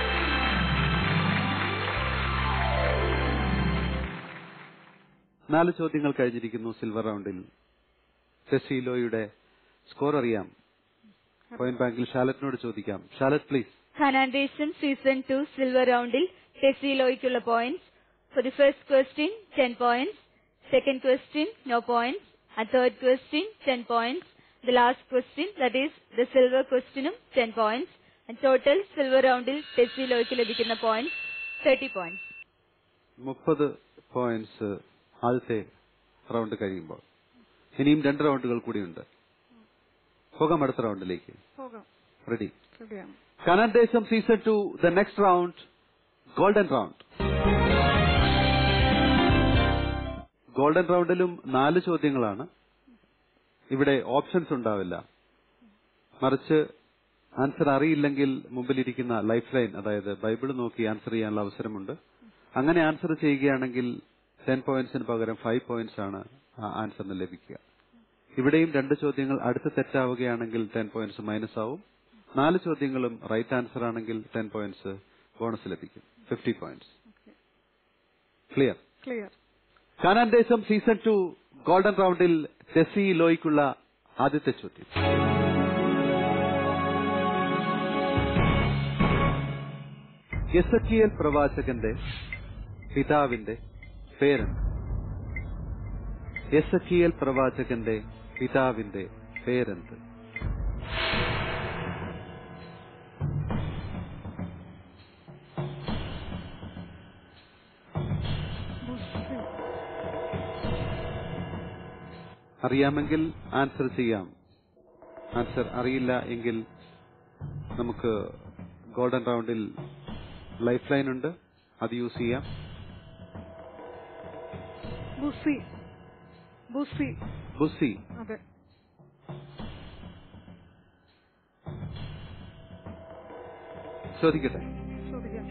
നാല് ചോദ്യങ്ങൾ കഴിഞ്ഞിരിക്കുന്നു സിൽവർ റൗണ്ടിൽ. ടെസ്സി ലോയുടെ സ്കോർ അറിയാം. പോയിന്റ് ബാങ്കിൽ ഷാലറ്റിനോട് ചോദിക്കാം. ഷാലറ്റ് പ്ലീസ്. കാനാൻ ദേശം സീസൺ ടു സിൽവർ റൗണ്ടിൽ ടെസ്സി ലോയ്ക്കുള്ള points. For the first question, ten points. Second question, no points. And third question, ten points. The last question, that is the silver questionum, ten points. And total silver roundil Tessy ലോയ്ക്ക് ലഭിക്കുന്ന points, thirty points. മുപ്പത് points ആദ്യത്തെ round കഴിയുമ്പോൾ. ഇനിയും രണ്ട് റൗണ്ടുകൾ കൂടിയുണ്ട്. പോകാം അടുത്ത റൗണ്ടിലേക്ക്. റെഡി? കാനാൻ ദേശം season two the next round, golden round. Golden റൗണ്ടിലും നാല് ചോദ്യങ്ങളാണ്. ഇവിടെ ഓപ്ഷൻസ് ഉണ്ടാവില്ല. മറിച്ച് ആൻസർ അറിയില്ലെങ്കിൽ മുമ്പിലിരിക്കുന്ന ലൈഫ് ലൈൻ, അതായത് ബൈബിൾ നോക്കി ആൻസർ ചെയ്യാനുള്ള അവസരമുണ്ട്. അങ്ങനെ ആൻസർ ചെയ്യുകയാണെങ്കിൽ ടെൻ പോയിന്റ്സിന് പകരം ഫൈവ് പോയിന്റ്സ് ആണ് ആ ആൻസറിന് ലഭിക്കുക. ഇവിടെയും രണ്ട് ചോദ്യങ്ങൾ അടുത്ത് തെറ്റാവുകയാണെങ്കിൽ ടെൻ പോയിന്റ്സ് മൈനസ് ആവും. നാല് ചോദ്യങ്ങളും റൈറ്റ് ആൻസർ ആണെങ്കിൽ ടെൻ പോയിന്റ്സ് ബോണസ് ലഭിക്കും. Fifty points. Clear? Clear. Kanaan ദേശം സീസൺ ടു ഗോൾഡൻ റൗണ്ടിൽ ടെസ്സി ലോയ്ക്കുള്ള ആദ്യത്തെ ചോദ്യം. എസെക്കിയേൽ പ്രവാചകന്റെ പിതാവിന്റെ പേരെന്ത്? എസെക്കിയേൽ പ്രവാചകന്റെ പിതാവിന്റെ പേരെന്ത്? അറിയാമെങ്കിൽ ആൻസർ ചെയ്യാം. ആൻസർ അറിയില്ല എങ്കിൽ നമുക്ക് ഗോൾഡൻ റൗണ്ടിൽ ലൈഫ് ലൈൻ ഉണ്ട്, അത് യൂസ് ചെയ്യാം. ബുസി. ബുസി. ബുസി. അതെ. ചോദിക്കട്ടെ? ചോദിക്കാം.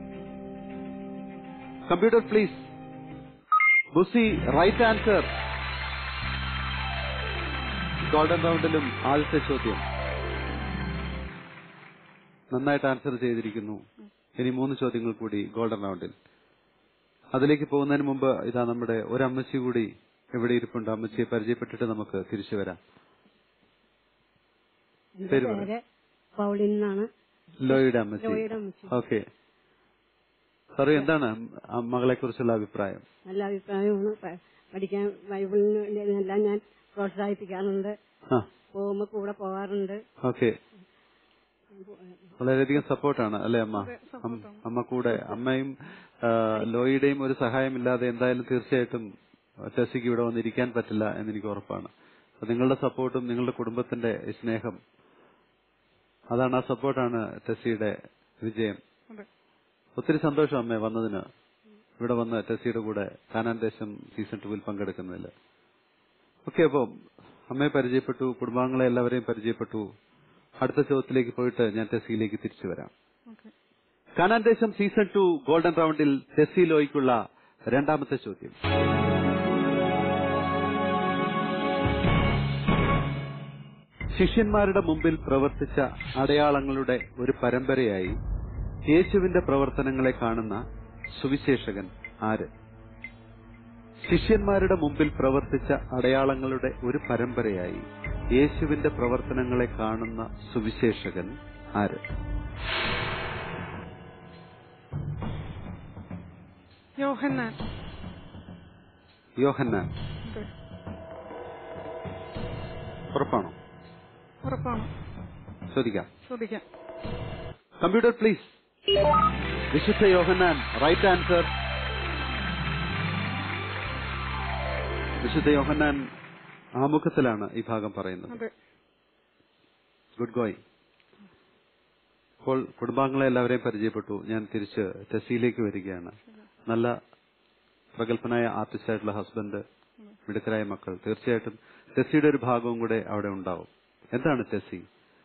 Computer please. Buzi right answer. Golden റൗണ്ടിലും ആദ്യത്തെ ചോദ്യം നന്നായിട്ട് ആൻസർ ചെയ്തിരിക്കുന്നു. ഇനി മൂന്ന് ചോദ്യങ്ങൾ കൂടി ഗോൾഡൻ റൗണ്ടിൽ. അതിലേക്ക് പോകുന്നതിന് മുമ്പ് ഇതാ നമ്മുടെ ഒരമ്മച്ചി കൂടി എവിടെ ഇരിപ്പുണ്ട്. അമ്മച്ചിയെ പരിചയപ്പെട്ടിട്ട് നമുക്ക് തിരിച്ചു വരാം. പേര് പറ. പൗളിൻ എന്നാണ്. ലോയുടെ അമ്മച്ചി. ഓക്കെ, പറയൂ, എന്താണ് മകളെ കുറിച്ചുള്ള അഭിപ്രായം? നല്ല അഭിപ്രായമാണ്. പഠിക്കാൻ ബൈബിളിനെല്ലാം ഞാൻ പ്രോത്സാഹിപ്പിക്കാറുണ്ട്. പോകുമ്പോ കൂടെ പോകാറുണ്ട്. ഓക്കെ, വളരെയധികം സപ്പോർട്ടാണ് അല്ലെ അമ്മ? അമ്മ കൂടെ, അമ്മയും ലോയിയുടെയും ഒരു സഹായമില്ലാതെ എന്തായാലും തീർച്ചയായിട്ടും ടെസ്സിക്ക് ഇവിടെ വന്നിരിക്കാൻ പറ്റില്ല എന്നെനിക്ക് ഉറപ്പാണ്. നിങ്ങളുടെ സപ്പോർട്ടും നിങ്ങളുടെ കുടുംബത്തിന്റെ സ്നേഹം, അതാണ്, ആ സപ്പോർട്ടാണ് ടെസ്സിയുടെ വിജയം. ഒത്തിരി സന്തോഷം അമ്മേ വന്നതിന്, ഇവിടെ വന്ന് ടെസ്സിയുടെ കൂടെ കാനാൻ ദേശം സീസൺ ടൂവിൽ പങ്കെടുക്കുന്നതിൽ. ഓക്കെ, അപ്പോ അമ്മയെ പരിചയപ്പെട്ടു, കുടുംബാംഗങ്ങളെ എല്ലാവരെയും പരിചയപ്പെട്ടു. അടുത്ത ചോദ്യത്തിലേക്ക് പോയിട്ട് ഞാൻ ടെസ്സിയിലേക്ക് തിരിച്ചു വരാം. കാനാൻ ദേശം സീസൺ ടു ഗോൾഡൻ റൗണ്ടിൽ ടെസ്സി ലോയ്ക്കുള്ള രണ്ടാമത്തെ ചോദ്യം. ശിഷ്യന്മാരുടെ മുമ്പിൽ പ്രവർത്തിച്ച അടയാളങ്ങളുടെ ഒരു പരമ്പരയായി യേശുവിന്റെ പ്രവർത്തനങ്ങളെ കാണുന്ന സുവിശേഷകൻ ആര്? ശിഷ്യന്മാരുടെ മുമ്പിൽ പ്രവർത്തിച്ച അടയാളങ്ങളുടെ ഒരു പരമ്പരയായി യേശുവിന്റെ പ്രവർത്തനങ്ങളെ കാണുന്ന സുവിശേഷകൻ ആര്? യോഹന്നാൻ. യോഹന്നാൻ. ഉറപ്പാണോ? ഉറപ്പാണ്. ചോദിക്കാം. ചോദിക്കാം. Computer please. വിശുദ്ധ യോഹന്നാൻ. Right answer. വിശുദ്ധ യോഹന്നാൻ ആമുഖത്തിലാണ് ഈ ഭാഗം പറയുന്നത്. Good going. ഇപ്പോൾ കുടുംബാംഗങ്ങളെ എല്ലാവരെയും പരിചയപ്പെട്ടു. ഞാൻ തിരിച്ച് ടെസ്സിയിലേക്ക് വരികയാണ്. നല്ല പ്രഗത്ഭനായ ആർട്ടിസ്റ്റായിട്ടുള്ള ഹസ്ബൻഡ്, മിടുക്കരായ മക്കൾ. തീർച്ചയായിട്ടും ടെസ്സിയുടെ ഒരു ഭാഗവും കൂടെ അവിടെ ഉണ്ടാവും. എന്താണ് ടെസ്സി?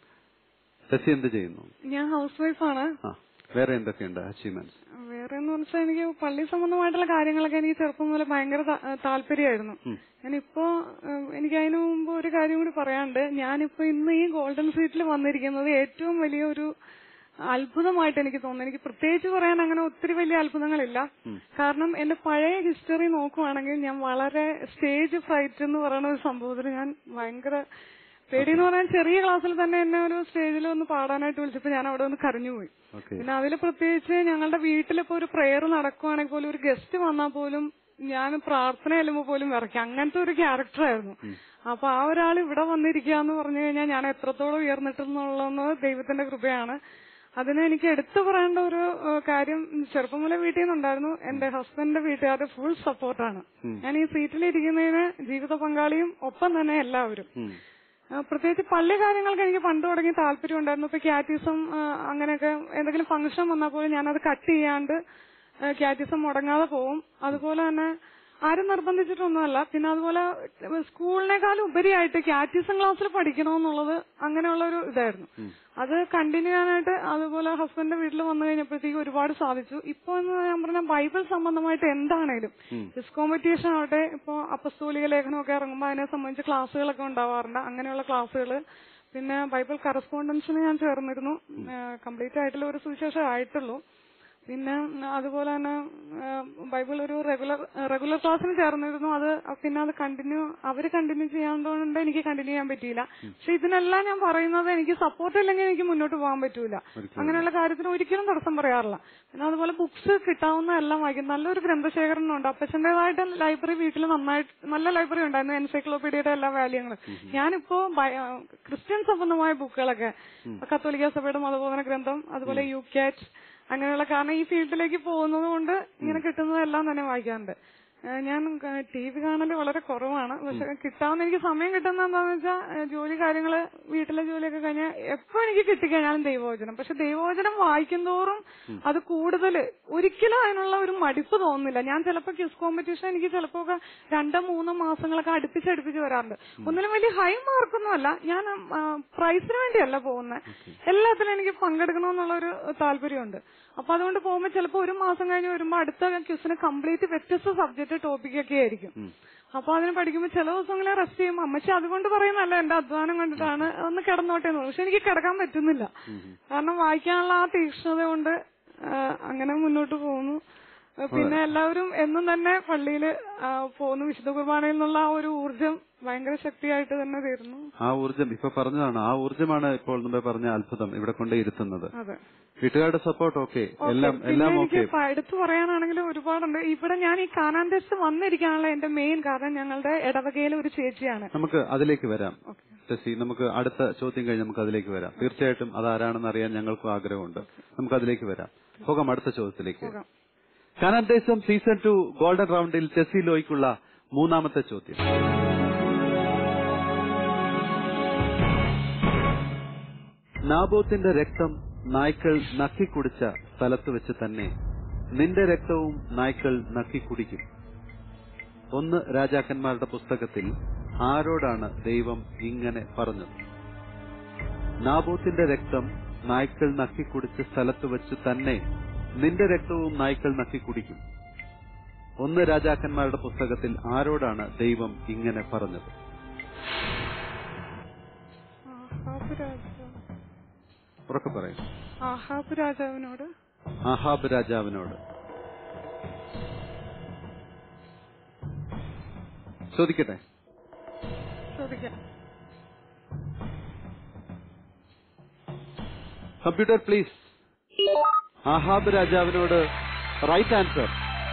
ടെസ്സി എന്ത് ചെയ്യുന്നു? ഞാൻ ഹൗസ് വൈഫാണ്. വേറെ എന്തൊക്കെയുണ്ട് അച്ചീവ്മെന്റ്സ്? വേറെ എന്ന് വെച്ചാൽ എനിക്ക് പള്ളി സംബന്ധമായിട്ടുള്ള കാര്യങ്ങളൊക്കെ എനിക്ക് ചെറുപ്പം മുതൽ ഭയങ്കര താല്പര്യമായിരുന്നു. ഞാനിപ്പോ എനിക്ക് അതിനു മുമ്പ് ഒരു കാര്യം കൂടി പറയാനുണ്ട്. ഞാനിപ്പോ ഇന്ന് ഈ ഗോൾഡൻ സീറ്റിൽ വന്നിരിക്കുന്നത് ഏറ്റവും വലിയൊരു അത്ഭുതമായിട്ട് എനിക്ക് തോന്നുന്നു. എനിക്ക് പ്രത്യേകിച്ച് പറയാൻ അങ്ങനെ ഒത്തിരി വലിയ അത്ഭുതങ്ങളില്ല. കാരണം എന്റെ പഴയ ഹിസ്റ്ററി നോക്കുവാണെങ്കിൽ ഞാൻ വളരെ സ്റ്റേജ് ഫ്രൈറ്റ് എന്ന് പറയുന്ന ഒരു സംഭവത്തിൽ ഞാൻ ഭയങ്കര പേടി എന്ന് പറയാൻ, ചെറിയ ക്ലാസ്സിൽ തന്നെ എന്നെ ഒരു സ്റ്റേജിൽ ഒന്ന് പാടാനായിട്ട് വിളിച്ചപ്പോൾ ഞാൻ അവിടെ ഒന്ന് കരഞ്ഞുപോയി. പിന്നെ അതിൽ പ്രത്യേകിച്ച് ഞങ്ങളുടെ വീട്ടിലിപ്പോ ഒരു പ്രെയർ നടക്കുവാണെങ്കിൽ പോലും ഒരു ഗസ്റ്റ് വന്നാൽ പോലും ഞാൻ പ്രാർത്ഥന ചെല്ലുമ്പോൾ പോലും വിറയ്ക്കും. അങ്ങനത്തെ ഒരു ക്യാരക്ടറായിരുന്നു. അപ്പൊ ആ ഒരാൾ ഇവിടെ വന്നിരിക്കുക എന്ന് പറഞ്ഞു കഴിഞ്ഞാൽ ഞാൻ എത്രത്തോളം ഉയർന്നിട്ടെന്നുള്ളത് ദൈവത്തിന്റെ കൃപയാണ്. അതിന് എനിക്ക് എടുത്തു പറയേണ്ട ഒരു കാര്യം, ചെറുപ്പം മുതലേ വീട്ടിൽ നിന്നുണ്ടായിരുന്നു. എന്റെ ഹസ്ബൻഡിന്റെ വീട്ടുകാരുടെ ഫുൾ സപ്പോർട്ടാണ്. ഞാൻ ഈ സീറ്റിലിരിക്കുന്നതിന് ജീവിത പങ്കാളിയും ഒപ്പം തന്നെ എല്ലാവരും. പ്രത്യേകിച്ച് പള്ളി കാര്യങ്ങൾക്ക് എനിക്ക് പണ്ട് തുടങ്ങി താല്പര്യം ഉണ്ടായിരുന്നു. ഇപ്പൊ ക്യാറ്റിസം അങ്ങനെയൊക്കെ എന്തെങ്കിലും ഫംഗ്ഷൻ വന്നാൽ പോലും ഞാനത് കട്ട് ചെയ്യാണ്ട് ക്യാറ്റിസം മുടങ്ങാതെ പോവും. അതുപോലെ തന്നെ ആരും നിർബന്ധിച്ചിട്ടൊന്നുമല്ല. പിന്നെ അതുപോലെ സ്കൂളിനേക്കാളും ഉപരിയായിട്ട് ക്യാറ്റിസം ക്ലാസ്സിൽ പഠിക്കണമെന്നുള്ളത് അങ്ങനെയുള്ള ഒരു ഇതായിരുന്നു. അത് കണ്ടിന്യൂ ചെയ്യാനായിട്ട് അതുപോലെ ഹസ്ബൻഡിന്റെ വീട്ടിൽ വന്നു കഴിഞ്ഞപ്പോഴത്തേക്ക് ഒരുപാട് സാധിച്ചു. ഇപ്പൊ ഞാൻ പറഞ്ഞ ബൈബിൾ സംബന്ധമായിട്ട് എന്താണേലും ക്വിസ് കോമ്പറ്റീഷൻ ആവട്ടെ, ഇപ്പൊ അപ്പസ്തോലിക ലേഖനമൊക്കെ ഇറങ്ങുമ്പോൾ അതിനെ സംബന്ധിച്ച് ക്ലാസ്സുകളൊക്കെ ഉണ്ടാവാറുണ്ട്. അങ്ങനെയുള്ള ക്ലാസ്സുകൾ, പിന്നെ ബൈബിൾ കറസ്പോണ്ടൻസിന് ഞാൻ ചേർന്നിരുന്നു. കംപ്ലീറ്റ് ആയിട്ടുള്ള ഒരു സുവിശേഷം ആയിട്ടുള്ളൂ. പിന്നെ അതുപോലെ തന്നെ ബൈബിൾ ഒരു റെഗുലർ റെഗുലർ ക്ലാസ്സിന് ചേർന്നിരുന്നു. അത് പിന്നെ അത് കണ്ടിന്യൂ അവര് കണ്ടിന്യൂ ചെയ്യാത്തതുകൊണ്ട് എനിക്ക് കണ്ടിന്യൂ ചെയ്യാൻ പറ്റിയില്ല. പക്ഷെ ഇതിനെല്ലാം ഞാൻ പറയുന്നത് എനിക്ക് സപ്പോർട്ട് ഇല്ലെങ്കിൽ എനിക്ക് മുന്നോട്ട് പോകാൻ പറ്റൂല. അങ്ങനെയുള്ള കാര്യത്തിന് ഒരിക്കലും തടസ്സം പറയാറില്ല. പിന്നെ അതുപോലെ ബുക്സ് കിട്ടാവുന്ന എല്ലാം വായിക്കും. നല്ലൊരു ഗ്രന്ഥശേഖരണം ഉണ്ട്. അപ്പച്ചന്റേതായിട്ട് ലൈബ്രറി വീട്ടിൽ നന്നായിട്ട് നല്ല ലൈബ്രറി ഉണ്ടായിരുന്നു. എൻസൈക്ലോപീഡിയയുടെ എല്ലാ വാല്യങ്ങളും. ഞാനിപ്പോ ക്രിസ്ത്യൻ സംബന്ധമായ ബുക്കുകളൊക്കെ, കത്തോലിക്ക സഭയുടെ മതബോധന ഗ്രന്ഥം, അതുപോലെ യു കാറ്റ്, അങ്ങനെയുള്ള, കാരണം ഈ ഫീൽഡിലേക്ക് പോകുന്നത് കൊണ്ട് ഇങ്ങനെ കിട്ടുന്നതെല്ലാം തന്നെ വായിക്കാറുണ്ട്. ഞാൻ ടി വി കാണല് വളരെ കുറവാണ്. പക്ഷെ കിട്ടാവുന്ന എനിക്ക് സമയം കിട്ടുന്ന എന്താണെന്ന് വെച്ചാൽ ജോലി കാര്യങ്ങള്, വീട്ടിലെ ജോലിയൊക്കെ കഴിഞ്ഞാൽ എപ്പോ എനിക്ക് കിട്ടിക്കഴിഞ്ഞാലും ദൈവവചനം. പക്ഷെ ദൈവവചനം വായിക്കും തോറും അത് കൂടുതൽ ഒരിക്കലും അതിനുള്ള ഒരു മടിപ്പ് തോന്നുന്നില്ല. ഞാൻ ചിലപ്പോൾ ക്വിസ് കോമ്പറ്റീഷൻ എനിക്ക് ചിലപ്പോ രണ്ടോ മൂന്നോ മാസങ്ങളൊക്കെ അടുപ്പിച്ചടുപ്പിച്ച് വരാറുണ്ട്. ഒന്നിനും വലിയ ഹൈ മാർക്കൊന്നും അല്ല, ഞാൻ പ്രൈസിന് വേണ്ടിയല്ല പോകുന്നത്. എല്ലാത്തിലും എനിക്ക് പങ്കെടുക്കണമെന്നുള്ള ഒരു താല്പര്യമുണ്ട്. അപ്പൊ അതുകൊണ്ട് പോകുമ്പോൾ ചിലപ്പോൾ ഒരു മാസം കഴിഞ്ഞ് വരുമ്പോൾ അടുത്ത ക്വിസിന് കംപ്ലീറ്റ് വ്യത്യസ്ത സബ്ജക്ട് ടോപ്പിക്കൊക്കെ ആയിരിക്കും. അപ്പൊ അതിന് പഠിക്കുമ്പോൾ ചില ദിവസങ്ങളെ റെസ്റ്റ് ചെയ്യും. അമ്മച്ചി അതുകൊണ്ട് പറയുന്നല്ല, എന്റെ അധ്വാനം കണ്ടിട്ടാണ്, ഒന്ന് കിടന്നോട്ടെ എന്ന് പറയും. പക്ഷെ എനിക്ക് കിടക്കാൻ പറ്റുന്നില്ല, കാരണം വായിക്കാനുള്ള ആ തീക്ഷ്ണത കൊണ്ട് അങ്ങനെ മുന്നോട്ട് പോകുന്നു. പിന്നെ എല്ലാവരും എന്നും തന്നെ പള്ളിയിൽ പോകുന്നു. വിശുദ്ധ കുർബാനയിൽ നിന്നുള്ള ആ ഒരു ഊർജം ഭയങ്കര ശക്തിയായിട്ട് തന്നെ തീരുന്നു. ആ ഊർജം ഇപ്പൊ പറഞ്ഞതാണ്, ആ ഊർജമാണ് ഇപ്പോൾ മുമ്പേ പറഞ്ഞ അത്ഭുതം ഇവിടെ കൊണ്ടേ ഇരുത്തുന്നത്. അതെ, വീട്ടുകാരുടെ സപ്പോർട്ട് ഓക്കെ, എല്ലാം എല്ലാം ഓക്കെ. എടുത്തു പറയാനാണെങ്കിലും ഒരുപാടുണ്ട്. ഇവിടെ ഞാൻ ഈ കാനാൻ ദേശത്ത് വന്നിരിക്കാനുള്ള എന്റെ മെയിൻ കാരണം ഞങ്ങളുടെ ഇടവകയിലെ ഒരു ചേച്ചിയാണ്. നമുക്ക് അതിലേക്ക് വരാം ശശി, നമുക്ക് അടുത്ത ചോദ്യം കഴിഞ്ഞ് നമുക്ക് അതിലേക്ക് വരാം. തീർച്ചയായിട്ടും അതാരാണെന്ന് അറിയാൻ ഞങ്ങൾക്കും ആഗ്രഹമുണ്ട്. നമുക്ക് അതിലേക്ക് വരാം. പോകാം അടുത്ത ചോദ്യത്തിലേക്ക്. കാനാൻ ദേശം സീസൺ ടു ഗോൾഡൻ റൗണ്ടിൽ ടെസി ലോയ്ക്കുള്ള മൂന്നാമത്തെ ചോദ്യം. നാബോത്തിന്റെ രക്തം നായ്ക്കൾ നക്കിക്കുടിച്ച സ്ഥലത്ത് വെച്ച് തന്നെ നിന്റെ രക്തവും നായ്ക്കൾ നക്കിക്കുടിക്കും. ഒന്ന് രാജാക്കന്മാരുടെ പുസ്തകത്തിൽ ആരോടാണ് ദൈവം ഇങ്ങനെ പറഞ്ഞത്? നാബോത്തിന്റെ രക്തം നായ്ക്കൾ നക്കിക്കുടിച്ച സ്ഥലത്ത് വെച്ച് തന്നെ നിന്റെ രക്തവും നായ്ക്കൾ നക്കിക്കുടിക്കും. ഒന്ന് രാജാക്കന്മാരുടെ പുസ്തകത്തിൽ ആരോടാണ് ദൈവം ഇങ്ങനെ പറഞ്ഞത്? ഉറക്കെ പറയും. ആഹാബ് രാജാവിനോട്. ആഹാബ് രാജാവിനോട്. ചോദിക്കട്ടെ? ചോദിക്കാം. Computer please. ആഹാബ് രാജാവിനോട് റൈറ്റ് ആൻസർ.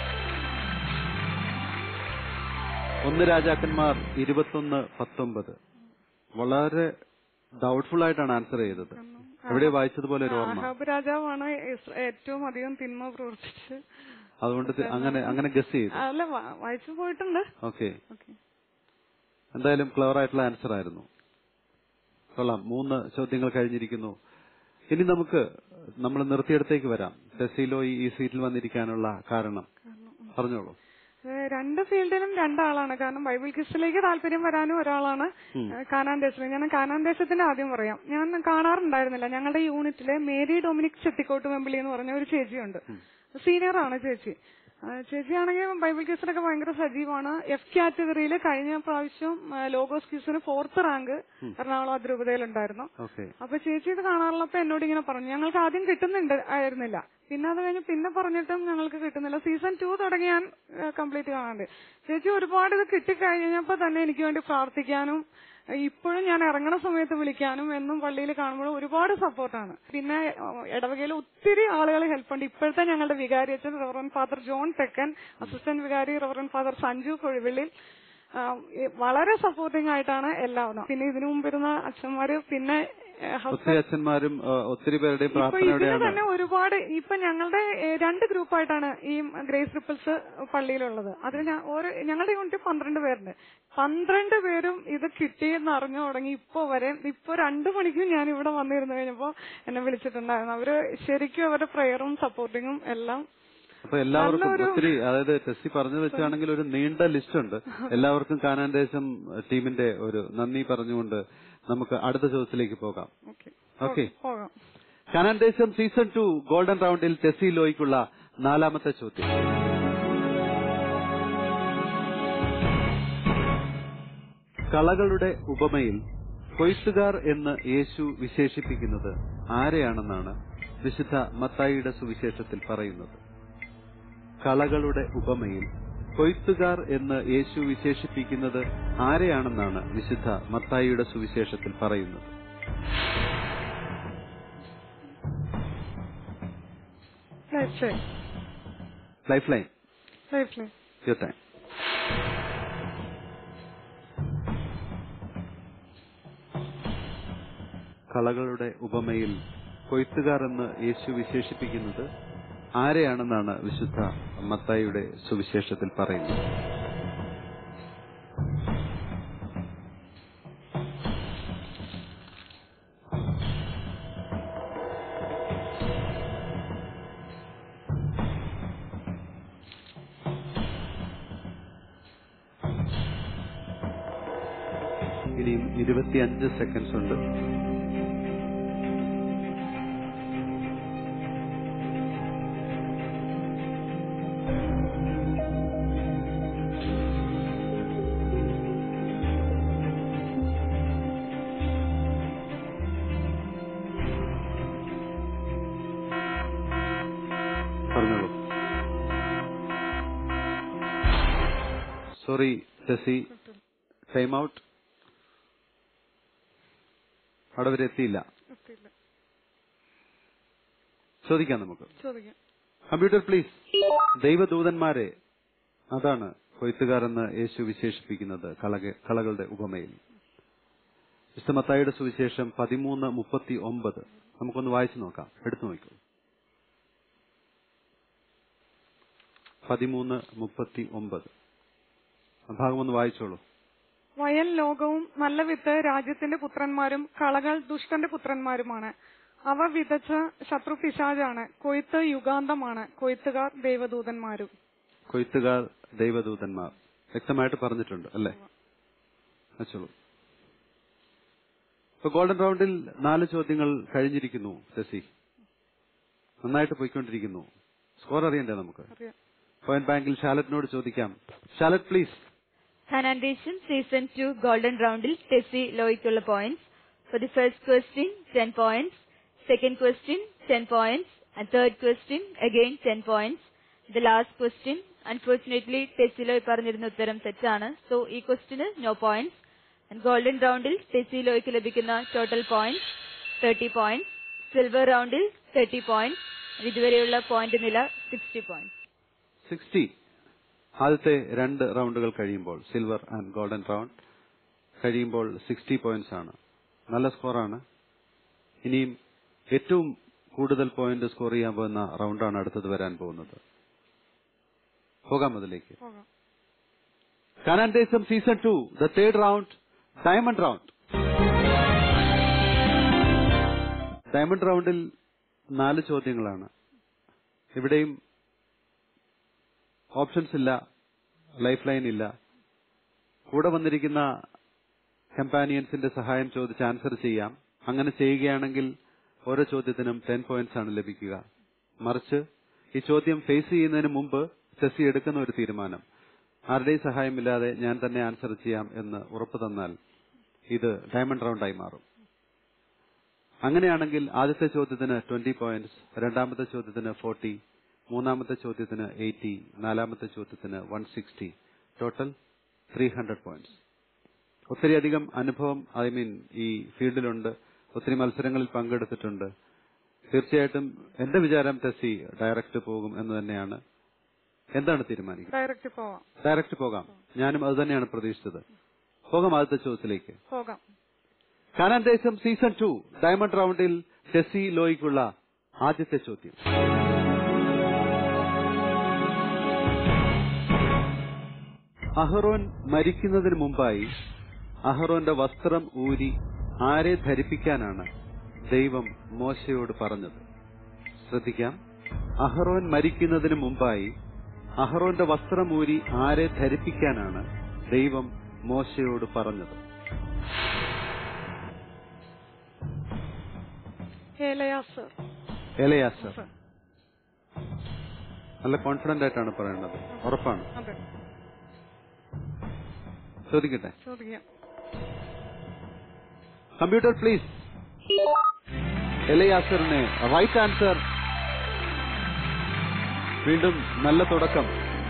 ഒന്ന് രാജാക്കന്മാർ ഇരുപത്തൊന്ന് പത്തൊമ്പത്. വളരെ ഡൗട്ട്ഫുൾ ആയിട്ടാണ് ആൻസർ ചെയ്തത്. എവിടെ വായിച്ചതുപോലെ ഒരു ഓർമ്മ. ആഹാബ് രാജാവാണ് ഏറ്റവും അധികം തിന്മ പ്രവർത്തിച്ച്, അതുകൊണ്ട് അങ്ങനെ അങ്ങനെ ഗസ് ചെയ്തു. അല്ല, വായിച്ചു പോയിട്ടുണ്ട്. ഓക്കെ, എന്തായാലും ക്ലവർ ആയിട്ടുള്ള ആൻസർ ആയിരുന്നു. കൊള്ളാം. മൂന്ന് ചോദ്യങ്ങൾ കഴിഞ്ഞിരിക്കുന്നു. ഇനി നമുക്ക് നമ്മൾ നിർത്തിയിടത്തേക്ക് വരാം. ടെസിലോ ഈ സീറ്റിൽ വന്നിരിക്കാനുള്ള കാരണം പറഞ്ഞോളൂ. രണ്ട് ഫീൽഡിലും രണ്ടാളാണ്. കാരണം ബൈബിൾ ക്വിസിലേക്ക് താല്പര്യം വരാനും ഒരാളാണ്. കാനാൻ ദേശത്തിൽ ഞാൻ കാനാൻ ദേശത്തിന്റെ ആദ്യം പറയാം. ഞാൻ കാണാറുണ്ടായിരുന്നില്ല. ഞങ്ങളുടെ യൂണിറ്റിലെ മേരി ഡൊമിനിക് ചെട്ടിക്കോട്ട് വെമ്പിളി എന്ന് പറഞ്ഞ ഒരു ചേച്ചിയുണ്ട്. സീനിയർ ആണ് ചേച്ചി. ചേച്ചിയാണെങ്കിൽ ബൈബിൾ ക്വിസിലൊക്കെ ഭയങ്കര സജീവമാണ്. എഫ് കാറ്റഗറിയിൽ കഴിഞ്ഞ പ്രാവശ്യം ലോഗോസ് ക്വിസിന് ഫോർത്ത് റാങ്ക് എറണാകുളം അതിരൂപതയിലുണ്ടായിരുന്നു. അപ്പൊ ചേച്ചി ഇത് കാണാറുള്ളപ്പോ എന്നോട് ഇങ്ങനെ പറഞ്ഞു, ഞങ്ങൾക്ക് ആദ്യം കിട്ടുന്നുണ്ട് ആയിരുന്നില്ല, പിന്നെ അത് കഴിഞ്ഞ് പിന്നെ പറഞ്ഞിട്ടും ഞങ്ങൾക്ക് കിട്ടുന്നില്ല. സീസൺ ടു തുടങ്ങി ഞാൻ കംപ്ലീറ്റ് കാണാണ്ട്. ചേച്ചി ഒരുപാട് ഇത് കിട്ടിക്കഴിഞ്ഞപ്പോ തന്നെ എനിക്ക് വേണ്ടി പ്രാർത്ഥിക്കാനും ഇപ്പോഴും ഞാൻ ഇറങ്ങണ സമയത്ത് വിളിക്കാനും എന്നും പള്ളിയിൽ കാണുമ്പോൾ ഒരുപാട് സപ്പോർട്ടാണ്. പിന്നെ ഇടവകയിൽ ഒത്തിരി ആളുകൾ ഹെൽപ്പ് ഉണ്ട്. ഇപ്പോഴത്തെ ഞങ്ങളുടെ വികാരി അച്ഛൻ reverend father John Thekkan, assistant വികാരി റവറൻ ഫാദർ സഞ്ജു കൊഴിവിള്ളിൽ വളരെ സപ്പോർട്ടിംഗ് ആയിട്ടാണ് എല്ലാവരും. പിന്നെ ഇതിനു മുമ്പിരുന്ന അച്ഛന്മാര്, പിന്നെ ഒത്തിരി അച്ഛന്മാരും ഒത്തിരി പേരുടെയും പ്രാർത്ഥനയോടെയാണ് തന്നെ ഒരുപാട്. ഇപ്പൊ ഞങ്ങളുടെ രണ്ട് ഗ്രൂപ്പായിട്ടാണ് ഈ ഗ്രേസ് റിപ്പിൾസ് പള്ളിയിലുള്ളത്. അതിൽ ഓരോ ഞങ്ങളുടെ യൂണിറ്റ് പന്ത്രണ്ട് പേരുണ്ട്. പന്ത്രണ്ട് പേരും ഇത് കിട്ടിയെന്ന് അറിഞ്ഞു തുടങ്ങി ഇപ്പൊ വരെ. ഇപ്പൊ രണ്ടു മണിക്കും ഞാൻ ഇവിടെ വന്നിരുന്നു കഴിഞ്ഞപ്പോ എന്നെ വിളിച്ചിട്ടുണ്ടായിരുന്നു. അവര് ശരിക്കും അവരുടെ പ്രയറും സപ്പോർട്ടിങ്ങും എല്ലാം. അപ്പൊ എല്ലാവർക്കും ഒത്തിരി, അതായത് ടെസ്സി പറഞ്ഞു വെച്ചാണെങ്കിൽ ഒരു നീണ്ട ലിസ്റ്റ് ഉണ്ട്. എല്ലാവർക്കും കാനാൻ ദേശം ടീമിന്റെ ഒരു നന്ദി പറഞ്ഞുകൊണ്ട് നമുക്ക് അടുത്ത ചോദ്യത്തിലേക്ക് പോകാം. ഓക്കെ, കാനാൻ ദേശം സീസൺ ടു ഗോൾഡൻ റൗണ്ടിൽ ടെസ്സി ലോയ്ക്കുള്ള നാലാമത്തെ ചോദ്യം. കളകളുടെ ഉപമയിൽ കൊയ്ത്തുകാർ എന്ന് യേശു വിശേഷിപ്പിക്കുന്നത് ആരെയാണെന്നാണ് വിശുദ്ധ മത്തായിയുടെ സുവിശേഷത്തിൽ പറയുന്നത്? കളകളുടെ ഉപമയിൽ കൊയ്ത്തുകാർ എന്ന് യേശു വിശേഷിപ്പിക്കുന്നത് ആരെയാണെന്നാണ് വിശുദ്ധ മത്തായിയുടെ സുവിശേഷത്തിൽ പറയുന്നത്? Life line. Your time. കളകളുടെ ഉപമയിൽ കൊയ്ത്തുകാർ എന്ന് യേശു വിശേഷിപ്പിക്കുന്നത് ആരെയാണെന്നാണ് വിശുദ്ധ മത്തായിയുടെ സുവിശേഷത്തിൽ പറയുന്നത്? ഇനിയും ഇരുപത്തിയഞ്ച് സെക്കൻഡ്സ് ഉണ്ട്. Sorry Tessy, time out. അവിടെ വരെ എത്തിയില്ല. എത്തിയില്ല. ചോദിക്കാം നമുക്ക്. ചോദിക്കാം. Computer please. ദൈവദൂതന്മാരെ അതാണ് കൊയ്ത്തുകാരെന്ന് യേശു വിശേഷിപ്പിക്കുന്നത് കളക- കളകളുടെ ഉപമയിൽ. വിശുദ്ധ മത്തായിയുടെ സുവിശേഷം പതിമൂന്ന് മുപ്പത്തി ഒമ്പത് നമുക്കൊന്ന് വായിച്ചു നോക്കാം. എടുത്തു നോക്കൂ. പതിമൂന്ന് മുപ്പത്തി ഒമ്പത് ഭാഗം ഒന്ന് വായിച്ചോളൂ. വയൽ ലോകവും നല്ല വിത്ത് രാജ്യത്തിന്റെ പുത്രന്മാരും കളകൾ ദുഷ്ടന്റെ പുത്രന്മാരുമാണ്. അവ വിതച്ച ശത്രു പിശാചാണ്. കൊയ്ത്ത് യുഗാന്തമാണ്. കൊയ്ത്തുകാർ ദൈവദൂതന്മാരും. കൊയ്ത്തുകാർ ദൈവദൂതന്മാർ വ്യക്തമായിട്ട് പറഞ്ഞിട്ടുണ്ട് അല്ലേ? വെച്ചോളൂ. ഇപ്പൊ ഗോൾഡൻ റൗണ്ടിൽ നാല് ചോദ്യങ്ങൾ കഴിഞ്ഞിരിക്കുന്നു. ടെസി നന്നായിട്ട് പോയിക്കൊണ്ടിരിക്കുന്നു. സ്കോർ അറിയണ്ടേ നമുക്ക്? പോയിന്റ് ബാങ്കിൽ ഷാലറ്റിനോട് ചോദിക്കാം. Shalet please. Kanaan season two golden റൗണ്ടിൽ ടെസി ലോയ്ക്കുള്ള points. For the first question ten points, second question ten points, and third question again ten points. The last question unfortunately Tessy Loy പറഞ്ഞിരുന്ന ഉത്തരം തെറ്റാണ്. സോ ഈ ക്വസ്റ്റ്യന് നോ പോയിന്റ്സ്. ആൻഡ് ഗോൾഡൻ റൗണ്ടിൽ ടെസി ലോയ്ക്ക് ലഭിക്കുന്ന total points thirty points. Silver റൗണ്ടിൽ thirty points. ഇതുവരെയുള്ള പോയിന്റ് നില സിക്സ്റ്റി പോയിന്റ്സ്. സിക്സ്റ്റി ആദ്യത്തെ രണ്ട് റൗണ്ടുകൾ കഴിയുമ്പോൾ, സിൽവർ ആൻഡ് ഗോൾഡൻ റൗണ്ട് കഴിയുമ്പോൾ സിക്സ്റ്റി പോയിന്റ്സ് ആണ്. നല്ല സ്കോറാണ്. ഇനിയും ഏറ്റവും കൂടുതൽ പോയിന്റ് സ്കോർ ചെയ്യാൻ പോകുന്ന റൗണ്ടാണ് അടുത്തത് വരാൻ പോകുന്നത്. പോകാം അതിലേക്ക്. കാനാൻ ദേശം season two, the third round, diamond round. Diamond റൗണ്ടിൽ നാല് ചോദ്യങ്ങളാണ്. ഇവിടെയും ഓപ്ഷൻസ് ഇല്ല, ലൈഫ് ലൈൻ ഇല്ല. കൂടെ വന്നിരിക്കുന്ന കമ്പാനിയൻസിന്റെ സഹായം ചോദിച്ച് ആൻസർ ചെയ്യാം. അങ്ങനെ ചെയ്യുകയാണെങ്കിൽ ഓരോ ചോദ്യത്തിനും ടെൻ പോയിന്റ്സ് ആണ് ലഭിക്കുക. മറിച്ച് ഈ ചോദ്യം ഫേസ് ചെയ്യുന്നതിന് മുമ്പ് ടെസി എടുക്കുന്ന ഒരു തീരുമാനം, ആരുടെയും സഹായമില്ലാതെ ഞാൻ തന്നെ ആൻസർ ചെയ്യാം എന്ന് ഉറപ്പ് തന്നാൽ ഇത് ഡയമണ്ട് റൗണ്ടായി മാറും. അങ്ങനെയാണെങ്കിൽ ആദ്യത്തെ ചോദ്യത്തിന് ട്വന്റി പോയിന്റ്സ്, രണ്ടാമത്തെ ചോദ്യത്തിന് ഫോർട്ടി, മൂന്നാമത്തെ ചോദ്യത്തിന് എയ്റ്റി, നാലാമത്തെ ചോദ്യത്തിന് one sixty, total three hundred points. ഒത്തിരിയധികം അനുഭവം ഐ മീൻ ഈ ഫീൽഡിലുണ്ട്. ഒത്തിരി മത്സരങ്ങളിൽ പങ്കെടുത്തിട്ടുണ്ട്. തീർച്ചയായിട്ടും എന്റെ വിചാരം ടെസി ഡയറക്റ്റ് പോകും എന്ന് തന്നെയാണ്. എന്താണ് തീരുമാനിക്കുക? ഡയറക്റ്റ് പോവാം. ഡയറക്റ്റ് പോകാം. ഞാനും അത് തന്നെയാണ് പ്രതീക്ഷിച്ചത്. പോകാം ആദ്യത്തെ ചോദ്യത്തിലേക്ക്. പോകാം. കാനാൻ ദേശം സീസൺ ടു ഡയമണ്ട് റൗണ്ടിൽ ടെസി ലോയ്ക്കുള്ള ആദ്യത്തെ ചോദ്യം. അഹറോൻ മരിക്കുന്നതിന് മുമ്പായി അഹറോന്റെ വസ്ത്രം ഊരി ആരെ ധരിപ്പിക്കാനാണ് ദൈവം മോശയോട് പറഞ്ഞത്? ശ്രദ്ധിക്കാം. അഹറോൻ മരിക്കുന്നതിന് മുമ്പായി അഹറോന്റെ വസ്ത്രം ഊരി ആരെ ധരിപ്പിക്കാനാണ് ദൈവം മോശയോട് പറഞ്ഞത്? എലയാസർ. എലയാസർ. നല്ല കോൺഫിഡന്റ് ആയിട്ടാണ് പറയുന്നത്. ഉറപ്പാണ്? അതെ. ചോദിക്കട്ടെ? ചോദിക്കാം. Computer please. എലയാസറിന് റൈറ്റ് ആൻസർ. വീണ്ടും നല്ല തുടക്കം.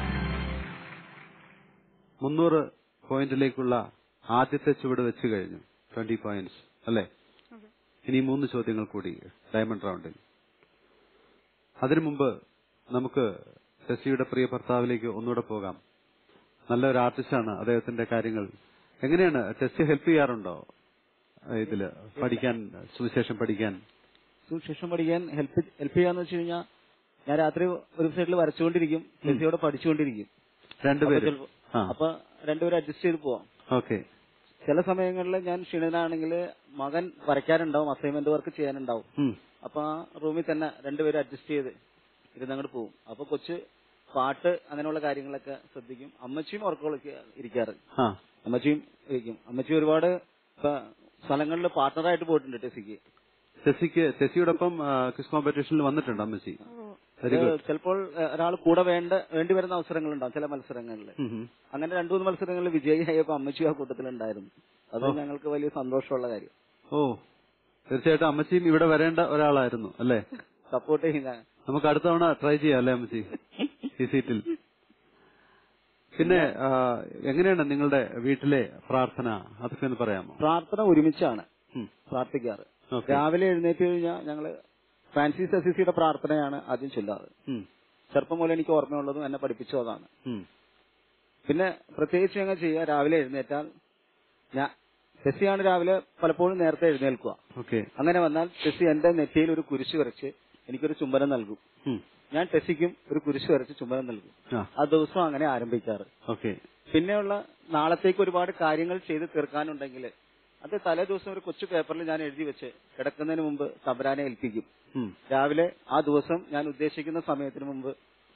മുന്നൂറ് പോയിന്റിലേക്കുള്ള ആദ്യത്തെ ചുവട് വെച്ച് കഴിഞ്ഞു. ട്വന്റി പോയിന്റ്സ് അല്ലേ? ഇനി മൂന്ന് ചോദ്യങ്ങൾ കൂടി ഡയമണ്ട് റൗണ്ടിൽ. അതിനു മുമ്പ് നമുക്ക് ടെസിയുടെ പ്രിയ ഭർത്താവിലേക്ക് ഒന്നുകൂടെ പോകാം. നല്ലൊരു ആർട്ടിസ്റ്റാണ്. അദ്ദേഹത്തിന്റെ കാര്യങ്ങൾ എങ്ങനെയാണ്? ടെസി ഹെൽപ്പ് ചെയ്യാറുണ്ടോ ഇതില് പഠിക്കാൻ, സുവിശേഷം പഠിക്കാൻ? സുവിശേഷം പഠിക്കാൻ ഹെൽപ്പ് ഹെൽപ്പ് ചെയ്യാന്ന് വെച്ച് കഴിഞ്ഞാൽ ഞാൻ രാത്രി ഒരു സൈഡിൽ വരച്ചുകൊണ്ടിരിക്കും, ടെസിയോടെ പഠിച്ചുകൊണ്ടിരിക്കും. രണ്ടുപേരും. അപ്പൊ രണ്ടുപേരും അഡ്ജസ്റ്റ് ചെയ്ത് പോവാം. ഓക്കെ. ചില സമയങ്ങളിൽ ഞാൻ ക്ഷീണനാണെങ്കിൽ മകൻ വരയ്ക്കാനുണ്ടാവും, അസൈൻമെന്റ് വർക്ക് ചെയ്യാനുണ്ടാവും. അപ്പൊ ആ റൂമിൽ തന്നെ രണ്ടുപേരും അഡ്ജസ്റ്റ് ചെയ്ത് ഇരുന്നങ്ങോട്ട് പോകും. അപ്പൊ കൊച്ച് പാട്ട് അങ്ങനെയുള്ള കാര്യങ്ങളൊക്കെ ശ്രദ്ധിക്കും. അമ്മച്ചിയും ഉറക്കമൊക്കെ ഇരിക്കാറ്. അമ്മച്ചിയും ഇരിക്കും. അമ്മച്ചി ഒരുപാട് സ്ഥലങ്ങളിൽ പാർട്ണറായിട്ട് പോയിട്ടുണ്ട് ടെസിക്ക്. ടെസിക്ക് ടെസിയോടൊപ്പം ക്വിസ് കോമ്പറ്റീഷനിൽ വന്നിട്ടുണ്ട് അമ്മച്ചി. ചിലപ്പോൾ ഒരാൾ കൂടെ വേണ്ട വേണ്ടി വരുന്ന അവസരങ്ങളുണ്ടാവും ചില മത്സരങ്ങളിൽ. അങ്ങനെ രണ്ടു മൂന്ന് മത്സരങ്ങളിൽ വിജയിയായപ്പോ അമ്മച്ചി ആ കൂട്ടത്തിലുണ്ടായിരുന്നു. അത് ഞങ്ങൾക്ക് വലിയ സന്തോഷമുള്ള കാര്യം. ഓ, തീർച്ചയായിട്ടും അമ്മച്ചിയും ഇവിടെ വരേണ്ട ഒരാളായിരുന്നു അല്ലേ? സപ്പോർട്ട് ചെയ്യുന്ന. നമുക്ക് അടുത്ത തവണ ട്രൈ ചെയ്യാം അല്ലേ അമ്മച്ചി ഈ സീറ്റിൽ? പിന്നെ ആ, എങ്ങനെയാണ് നിങ്ങളുടെ വീട്ടിലെ പ്രാർത്ഥന, അതൊക്കെ ഒന്ന് പറയാമോ? പ്രാർത്ഥന ഒരുമിച്ചാണ് ഉം. പ്രാർത്ഥിക്കാറ്. ഓക്കേ. രാവിലെ എഴുന്നേറ്റ് കഴിഞ്ഞാൽ ഞങ്ങള് ഫ്രാൻസിസ് അസിസിയുടെ പ്രാർത്ഥനയാണ് ആദ്യം ചൊല്ലാറ്. ഉം. ചെറുപ്പം പോലെ എനിക്ക് ഓർമ്മയുള്ളതും എന്നെ പഠിപ്പിച്ചു അതാണ്. ഉം. പിന്നെ പ്രത്യേകിച്ച് ഞങ്ങൾ ചെയ്യുക, രാവിലെ എഴുന്നേറ്റാൽ ഞാൻ ടെസ്സിയാണ് രാവിലെ പലപ്പോഴും നേരത്തെ എഴുന്നേൽക്കുക. ഓക്കെ. അങ്ങനെ വന്നാൽ ടെസ്സി എന്റെ നെറ്റിയിൽ ഒരു കുരിശ് വരച്ച് എനിക്കൊരു ചുംബനം നൽകും. ഉം. ഞാൻ ടെസ്സിക്കും ഒരു കുരിശ് വരച്ച് ചുംബനം നൽകും. ആ. ആ ദിവസം അങ്ങനെ ആരംഭിക്കാറ്. ഓക്കെ. പിന്നെയുള്ള നാളത്തേക്ക് ഒരുപാട് കാര്യങ്ങൾ ചെയ്ത് തീർക്കാനുണ്ടെങ്കിൽ അത് തലേ ദിവസം ഒരു കൊച്ചു പേപ്പറിൽ ഞാൻ എഴുതി വെച്ച് കിടക്കുന്നതിന് മുമ്പ് തമ്പുരാനെ ഏൽപ്പിക്കും. ഉം. രാവിലെ ആ ദിവസം ഞാൻ ഉദ്ദേശിക്കുന്ന സമയത്തിന് മുമ്പ്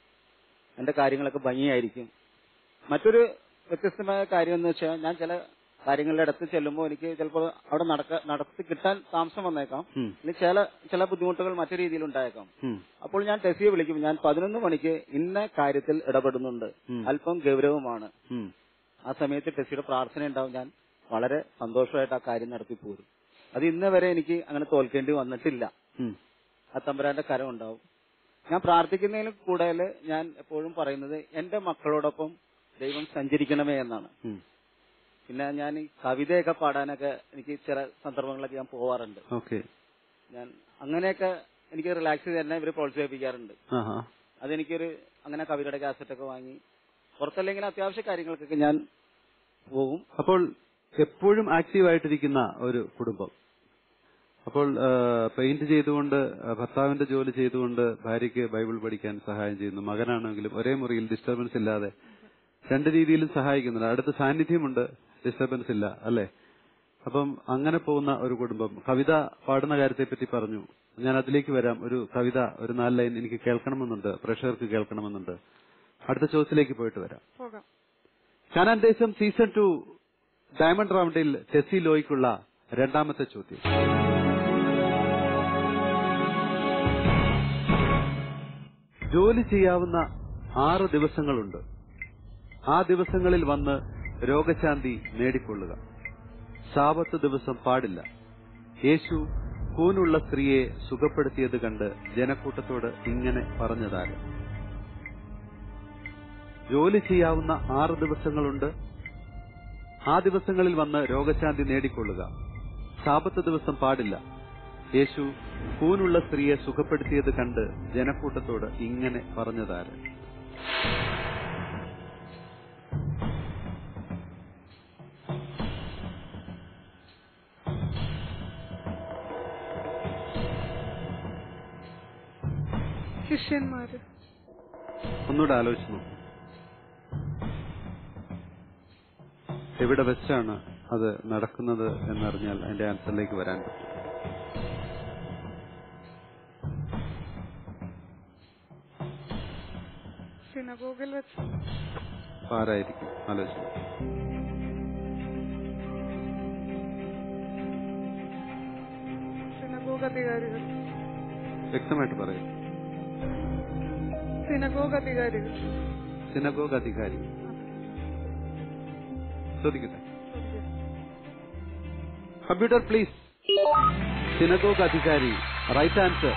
എന്റെ കാര്യങ്ങളൊക്കെ ഭംഗിയായിരിക്കും. മറ്റൊരു വ്യത്യസ്തമായ കാര്യം എന്ന് വെച്ചാൽ ഞാൻ ചില കാര്യങ്ങളുടെ അടുത്ത് ചെല്ലുമ്പോൾ എനിക്ക് ചിലപ്പോൾ അവിടെ നടക്ക നടത്തി കിട്ടാൻ താമസം വന്നേക്കാം. ഉം. അല്ലെങ്കിൽ ചില ചില ബുദ്ധിമുട്ടുകൾ മറ്റു രീതിയിൽ ഉണ്ടായേക്കാം. ഉം. അപ്പോൾ ഞാൻ ടെസ്സിയെ വിളിക്കും. ഞാൻ പതിനൊന്ന് മണിക്ക് ഇന്ന കാര്യത്തിൽ ഇടപെടുന്നുണ്ട്, ഉം. അല്പം ഗൗരവമാണ്. ഉം. ആ സമയത്ത് ടെസ്സിയുടെ പ്രാർത്ഥന ഉണ്ടാവും. ഞാൻ വളരെ സന്തോഷമായിട്ട് ആ കാര്യം നടത്തി പോരും. അത് ഇന്ന് വരെ എനിക്ക് അങ്ങനെ തോൽക്കേണ്ടി വന്നിട്ടില്ല. ഉം. ആ തമ്പുരാന്റെ കരം ഉണ്ടാവും. ഞാൻ പ്രാർത്ഥിക്കുന്നതിന് കൂടുതൽ ഞാൻ എപ്പോഴും പറയുന്നത് എന്റെ മക്കളോടൊപ്പം ദൈവം സഞ്ചരിക്കണമേ എന്നാണ്. ഉം. പിന്നെ ഞാൻ ഈ കവിതയൊക്കെ പാടാനൊക്കെ എനിക്ക് ചില സന്ദർഭങ്ങളിലൊക്കെ ഞാൻ പോവാറുണ്ട്. ഓക്കെ. ഞാൻ അങ്ങനെയൊക്കെ എനിക്ക് റിലാക്സ് ചെയ്ത് തന്നെ ഇവര് പ്രോത്സാഹിപ്പിക്കാറുണ്ട്. ആഹാ. അതെനിക്കൊരു അങ്ങനെ കവിതയുടെ കാസറ്റൊക്കെ വാങ്ങി പുറത്തല്ലെങ്കിൽ അത്യാവശ്യ കാര്യങ്ങൾക്കൊക്കെ ഞാൻ പോകും. അപ്പോൾ എപ്പോഴും ആക്റ്റീവ് ആയിട്ടിരിക്കുന്ന ഒരു കുടുംബം. അപ്പോൾ പെയിന്റ് ചെയ്തുകൊണ്ട്, ഭർത്താവിന്റെ ജോലി ചെയ്തുകൊണ്ട് ഭാര്യയ്ക്ക് ബൈബിൾ പഠിക്കാൻ സഹായം ചെയ്യുന്നു. മകനാണെങ്കിലും ഒരേ മുറിയിൽ ഡിസ്റ്റർബൻസ് ഇല്ലാതെ രണ്ട് രീതിയിലും സഹായിക്കുന്നുണ്ട്. അടുത്ത് സാന്നിധ്യമുണ്ട്, ഡിസ്റ്റർബൻസ് ഇല്ല, അല്ലെ? അപ്പം അങ്ങനെ പോകുന്ന ഒരു കുടുംബം. കവിത പാടുന്ന കാര്യത്തെ പറ്റി പറഞ്ഞു. ഞാൻ അതിലേക്ക് വരാം. ഒരു കവിത, ഒരു നാല് ലൈൻ എനിക്ക് കേൾക്കണമെന്നുണ്ട്, പ്രേക്ഷകർക്ക് കേൾക്കണമെന്നുണ്ട്. അടുത്ത ചോദ്യത്തിലേക്ക് പോയിട്ട് വരാം. പോകാം. കാനാൻ ദേശം സീസൺ ടു ഡയമണ്ട് റൗണ്ടിൽ ടെസ്സി ലോയ്ക്കുള്ള രണ്ടാമത്തെ ചോദ്യം. ജോലി ചെയ്യാവുന്ന ആറ് ദിവസങ്ങളുണ്ട്. ആ ദിവസങ്ങളിൽ വന്ന് രോഗശാന്തി നേടിക്കൊള്ളുക. സാബത്ത് ദിവസം പാടില്ല. യേശു കൂനുള്ള സ്ത്രീയെ സുഖപ്പെടുത്തിയത് കണ്ട് ജനക്കൂട്ടത്തോട് ഇങ്ങനെ പറഞ്ഞതാര്? ജോലി ചെയ്യാവുന്ന ആറ് ദിവസങ്ങളുണ്ട്. ആ ദിവസങ്ങളിൽ വന്ന് രോഗശാന്തി നേടിക്കൊള്ളുക. സാബത്ത് ദിവസം പാടില്ല. യേശു കൂനുള്ള സ്ത്രീയെ സുഖപ്പെടുത്തിയത് കണ്ട് ജനക്കൂട്ടത്തോട് ഇങ്ങനെ പറഞ്ഞതാര്? ശിഷ്യന്മാര്. ഒന്നുകൂടെ ആലോചിച്ചു നോക്കൂ. എവിടെ വെച്ചാണ് അത് നടക്കുന്നത് എന്നറിഞ്ഞാൽ അതിന്റെ ആൻസറിലേക്ക് വരാൻ പറ്റും. സിനഗോഗിൽ വെച്ച്. ആരായിരിക്കും? ആലോചിച്ചു. സിനഗോഗ് അധികാരികൾ. വ്യക്തമായിട്ട് പറയും. സിനഗോഗ് അധികാരികൾ. സിനഗോഗ് അധികാരി. ചോദിക്കട്ടെ? Computer please. സിനഗോഗ് അധികാരി. Right answer.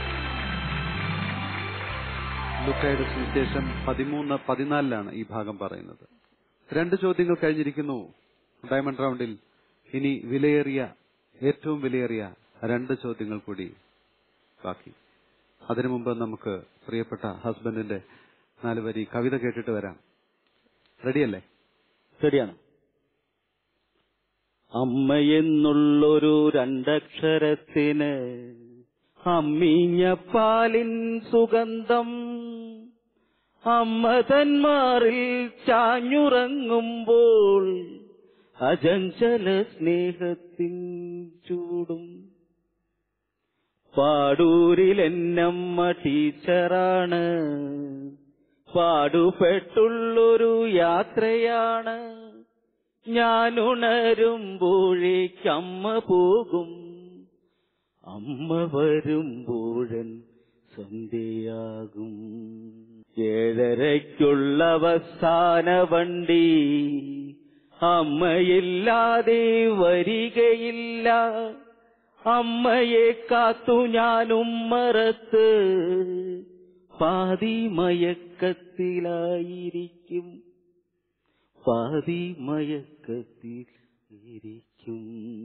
ലൂക്കായുടെ സുവിശേഷം പതിമൂന്ന് പതിനാലിലാണ് ഈ ഭാഗം പറയുന്നത്. രണ്ട് ചോദ്യങ്ങൾ കഴിഞ്ഞിരിക്കുന്നു ഡയമണ്ട് റൗണ്ടിൽ. ഇനി വിലയേറിയ, ഏറ്റവും വിലയേറിയ രണ്ട് ചോദ്യങ്ങൾ കൂടി ബാക്കി. അതിനു മുമ്പ് നമുക്ക് പ്രിയപ്പെട്ട ഹസ്ബൻഡിന്റെ നാല് വരി കവിത കേട്ടിട്ട് വരാം. റെഡിയല്ലേ? ശരിയാണ്. അമ്മയെന്നുള്ളൊരു രണ്ടക്ഷരത്തിന് അമ്മിഞ്ഞ പാലിൻ സുഗന്ധം അമ്മ തന്മാറിൽ ചാഞ്ഞുറങ്ങുമ്പോൾ അചഞ്ചല സ്നേഹത്തിൻ ചൂടും. പാടൂരിലെന്നമ്മ ടീച്ചറാണ്, പാടുപെട്ടുള്ളൊരു യാത്രയാണ്. ഞാനുണരുമ്പോഴേക്കമ്മ പോകും, അമ്മ വരുമ്പോഴൻ സന്ധ്യയാകും. ഏഴരയ്ക്കുള്ള അവസാന വണ്ടി അമ്മയില്ലാതെ വരികയില്ല. അമ്മയെ കാത്തു ഞാനും മറത്ത് പാതി മയക്കത്തിലായിരിക്കും. പാതി മയക്കത്തിൽ ഇരിക്കും.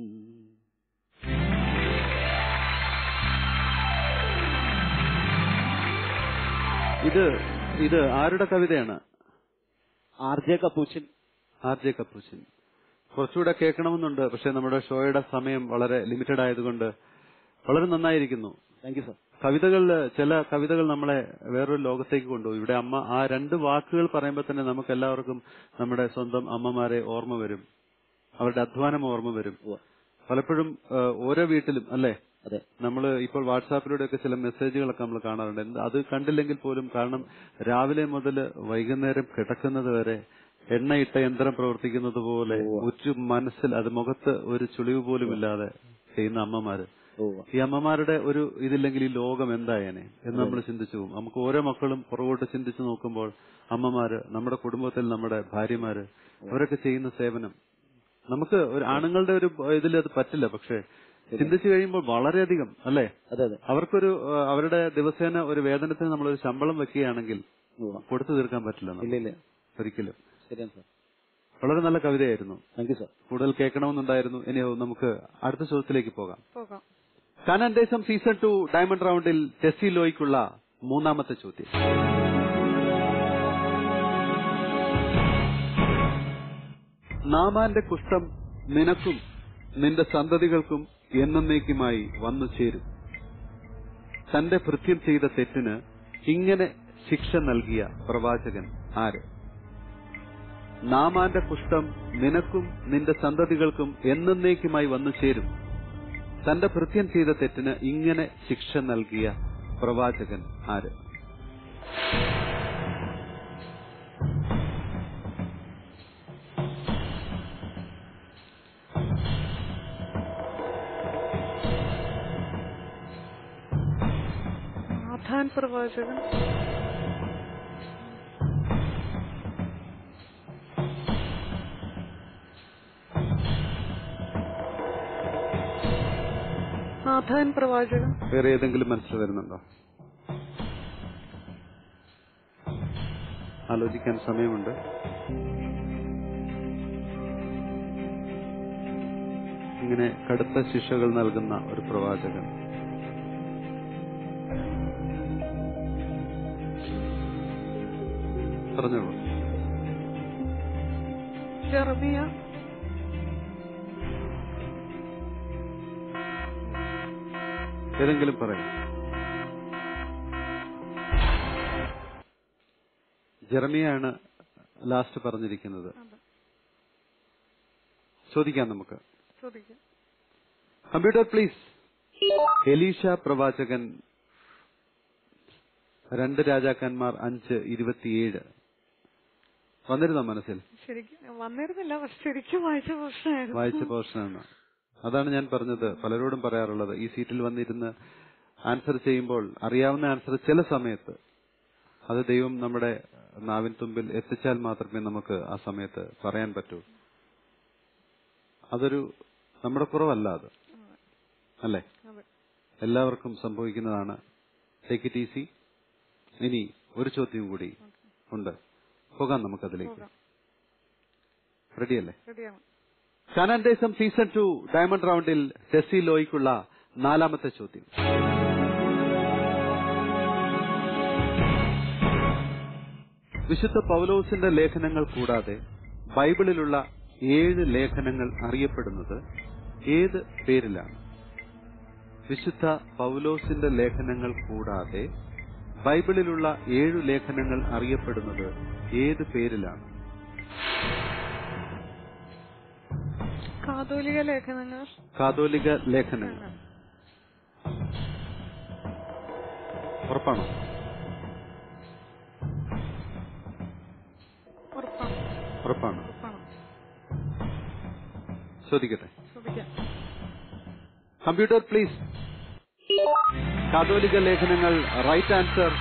ഇത് ഇത് ആരുടെ കവിതയാണ്? R J Capuchin. R J Capuchin. കുറച്ചുകൂടെ കേൾക്കണമെന്നുണ്ട്, പക്ഷെ നമ്മുടെ ഷോയുടെ സമയം വളരെ ലിമിറ്റഡ് ആയതുകൊണ്ട് വളരെ നന്നായിരിക്കുന്നു. Thank you sir. കവിതകളിൽ ചില കവിതകൾ നമ്മളെ വേറൊരു ലോകത്തേക്ക് കൊണ്ടുപോകും. ഇവിടെ അമ്മ ആ രണ്ട് വാക്കുകൾ പറയുമ്പോൾ തന്നെ നമുക്ക് എല്ലാവർക്കും നമ്മുടെ സ്വന്തം അമ്മമാരെ ഓർമ്മ വരും, അവരുടെ അധ്വാനം ഓർമ്മ വരും. പലപ്പോഴും ഓരോ വീട്ടിലും അല്ലേ, അതെ, നമ്മൾ ഇപ്പോൾ വാട്സാപ്പിലൂടെയൊക്കെ ചില മെസ്സേജുകളൊക്കെ നമ്മൾ കാണാറുണ്ട്. അത് കണ്ടില്ലെങ്കിൽ പോലും, കാരണം രാവിലെ മുതൽ വൈകുന്നേരം കിടക്കുന്നത് വരെ എണ്ണയിട്ട യന്ത്രം പ്രവർത്തിക്കുന്നത് പോലെ ഒരു മനസ്സിൽ അത് മുഖത്ത് ഒരു ചുളിവ് പോലും ഇല്ലാതെ ചെയ്യുന്ന അമ്മമാര്. ഈ അമ്മമാരുടെ ഒരു ഇതില്ലെങ്കിൽ ഈ ലോകം എന്തായേനെ എന്ന് നമ്മൾ ചിന്തിച്ചു പോകും. നമുക്ക് ഓരോ മക്കളും പുറകോട്ട് ചിന്തിച്ചു നോക്കുമ്പോൾ അമ്മമാര്, നമ്മുടെ കുടുംബത്തിൽ നമ്മുടെ ഭാര്യമാര്, അവരൊക്കെ ചെയ്യുന്ന സേവനം നമുക്ക് ഒരു ആണുങ്ങളുടെ ഒരു ഇതിൽ അത് പറ്റില്ല. പക്ഷെ ചിന്തിച്ചു കഴിയുമ്പോൾ വളരെയധികം അല്ലേ, അതെ അതെ, അവർക്കൊരു അവരുടെ ദിവസേന ഒരു വേതനത്തിന് നമ്മളൊരു ശമ്പളം വെക്കുകയാണെങ്കിൽ കൊടുത്തു തീർക്കാൻ പറ്റില്ല. ഇല്ല ഒരിക്കലും. ശരിയാണ് സാർ. വളരെ നല്ല കവിതയായിരുന്നു. Thank you sir. കൂടുതൽ കേൾക്കണമെന്നുണ്ടായിരുന്നു. ഇനി നമുക്ക് അടുത്ത ചോദ്യത്തിലേക്ക് പോകാം. പോകാം. കാനാൻ ദേശം സീസൺ ടു ഡയമണ്ട് റൗണ്ടിൽ ടെസ്സി ലോയ്ക്കുള്ള മൂന്നാമത്തെ ചോദ്യം. നാമാന്റെ കുഷ്ഠം നിനക്കും നിന്റെ സന്തതികൾക്കും എന്നേക്കുമായി വന്നു ചേരും. തന്റെ ഭൃത്യം ചെയ്ത തെറ്റിന് ഇങ്ങനെ ശിക്ഷ നൽകിയ പ്രവാചകൻ ആര്? നാമാന്റെ കുഷ്ഠം നിനക്കും നിന്റെ സന്തതികൾക്കും എന്നേക്കുമായി വന്നു ചേരും. തന്റെ ഭൃത്യം ചെയ്ത തെറ്റിന് ഇങ്ങനെ ശിക്ഷ നൽകിയ പ്രവാചകൻ ആര്? നാഥാൻ പ്രവാചകൻ. നാഥാൻ പ്രവാചകൻ. വേറെ ഏതെങ്കിലും മനസ്സിൽ വരുന്നുണ്ടോ? ആലോചിക്കാൻ സമയമുണ്ട്. ഇങ്ങനെ കടുത്ത ശിക്ഷകൾ നൽകുന്ന ഒരു പ്രവാചകൻ. പറഞ്ഞോളൂ. ജെറമിയ. ഏതെങ്കിലും പറയും. ജെറമിയാണ് ലാസ്റ്റ് പറഞ്ഞിരിക്കുന്നത്. ചോദിക്കാം നമുക്ക്. Computer please. എലീഷ പ്രവാചകൻ രണ്ട് രാജാക്കന്മാർ അഞ്ച് ഇരുപത്തിയേഴ് വന്നിരുന്നോ മനസ്സിൽ? ശരിക്കും വന്നിരുന്നില്ല, പക്ഷെ ശരിക്കും വായിച്ച പോർഷനായിരുന്നു. വായിച്ച പോർഷനാണ്. അതാണ് ഞാൻ പറഞ്ഞത്, പലരോടും പറയാറുള്ളത്. ഈ സീറ്റിൽ വന്നിരുന്ന് ആൻസർ ചെയ്യുമ്പോൾ അറിയാവുന്ന ആൻസർ ചില സമയത്ത് അത് ദൈവം നമ്മുടെ നാവിൻ തുമ്പിൽ എത്തിച്ചാൽ മാത്രമേ നമുക്ക് ആ സമയത്ത് പറയാൻ പറ്റൂ. അതൊരു നമ്മുടെ കുറവല്ല, അത് അല്ലേ, എല്ലാവർക്കും സംഭവിക്കുന്നതാണ്. Take it easy. ഇനി ഒരു ചോദ്യം കൂടി ഉണ്ട്, പോകാം നമുക്കതിലേക്ക്. റെഡിയല്ലേ? കാനാൻ ദേശം സീസൺ ടു ഡയമണ്ട് റൗണ്ടിൽ ടെസ്സി ലോയ്ക്കുള്ള നാലാമത്തെ ചോദ്യം. വിശുദ്ധ പൗലോസിന്റെ ലേഖനങ്ങൾ കൂടാതെ ബൈബിളിലുള്ള ഏഴ് ലേഖനങ്ങൾ അറിയപ്പെടുന്നത് ഏത് പേരിലാണ്? വിശുദ്ധ പൗലോസിന്റെ ലേഖനങ്ങൾ കൂടാതെ ബൈബിളിലുള്ള ഏഴു ലേഖനങ്ങൾ അറിയപ്പെടുന്നത് ഏത് പേരിലാണ്? കാതോലിക ലേഖനങ്ങൾ. കാതോലിക ലേഖനങ്ങൾ. ഉറപ്പാണോ? ഉറപ്പാണ്. ചോദിക്കട്ടെ. Computer please. കാതോലിക ലേഖനങ്ങൾ റൈറ്റ് ആൻസർ.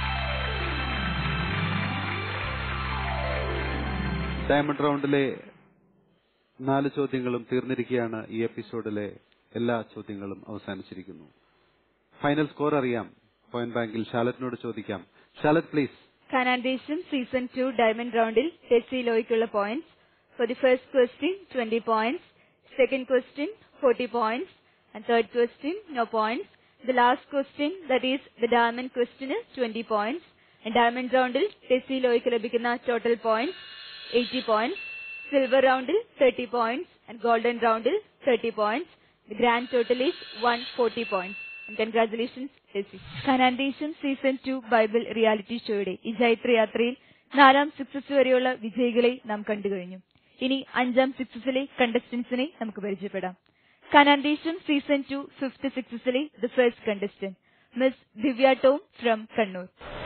ഡയമണ്ട് റൗണ്ടിലെ നാല് ചോദ്യങ്ങളും തീർന്നിരിക്കുകയാണ്. ഈ എപ്പിസോഡിലെ എല്ലാ ചോദ്യങ്ങളും അവസാനിച്ചിരിക്കുന്നു. ഫൈനൽ സ്കോർ അറിയാം. പോയിന്റ് ബാങ്കിൽ ഷാലറ്റിനോട് ചോദിക്കാം. ഷാലറ്റ് പ്ലീസ്. കാനാൻ ദേശം സീസൺ ടു ഡയമണ്ട് റൗണ്ടിൽ ടെസ്സി ലോയ്ക്കുള്ള points For the first question, twenty points. Second question, forty points. And third question, no points. The last question, that is the diamond question, is twenty points. And diamond roundil, Tessie Loik labikkunna total points, eighty points. Silver roundil, thirty points. And golden roundil, thirty points. The grand total is one hundred forty points. And congratulations, Tessie. Kanandesham season two Bible reality ഷോയുടെ ഈ ജൈത്രയാത്രയിൽ നാലാം sixes വരെയുള്ള വിജയികളെ നാം കണ്ടുകഴിഞ്ഞു. ഇനി അഞ്ചാം സിക്സസിലെ കണ്ടസ്റ്റന്റ്സിനെ നമുക്ക് പരിചയപ്പെടാം. കനാൻദേശം സീസൺ ടു ഫിഫ്ത് സിക്സസിലെ the first contestant miss Divya Tom from Kannur.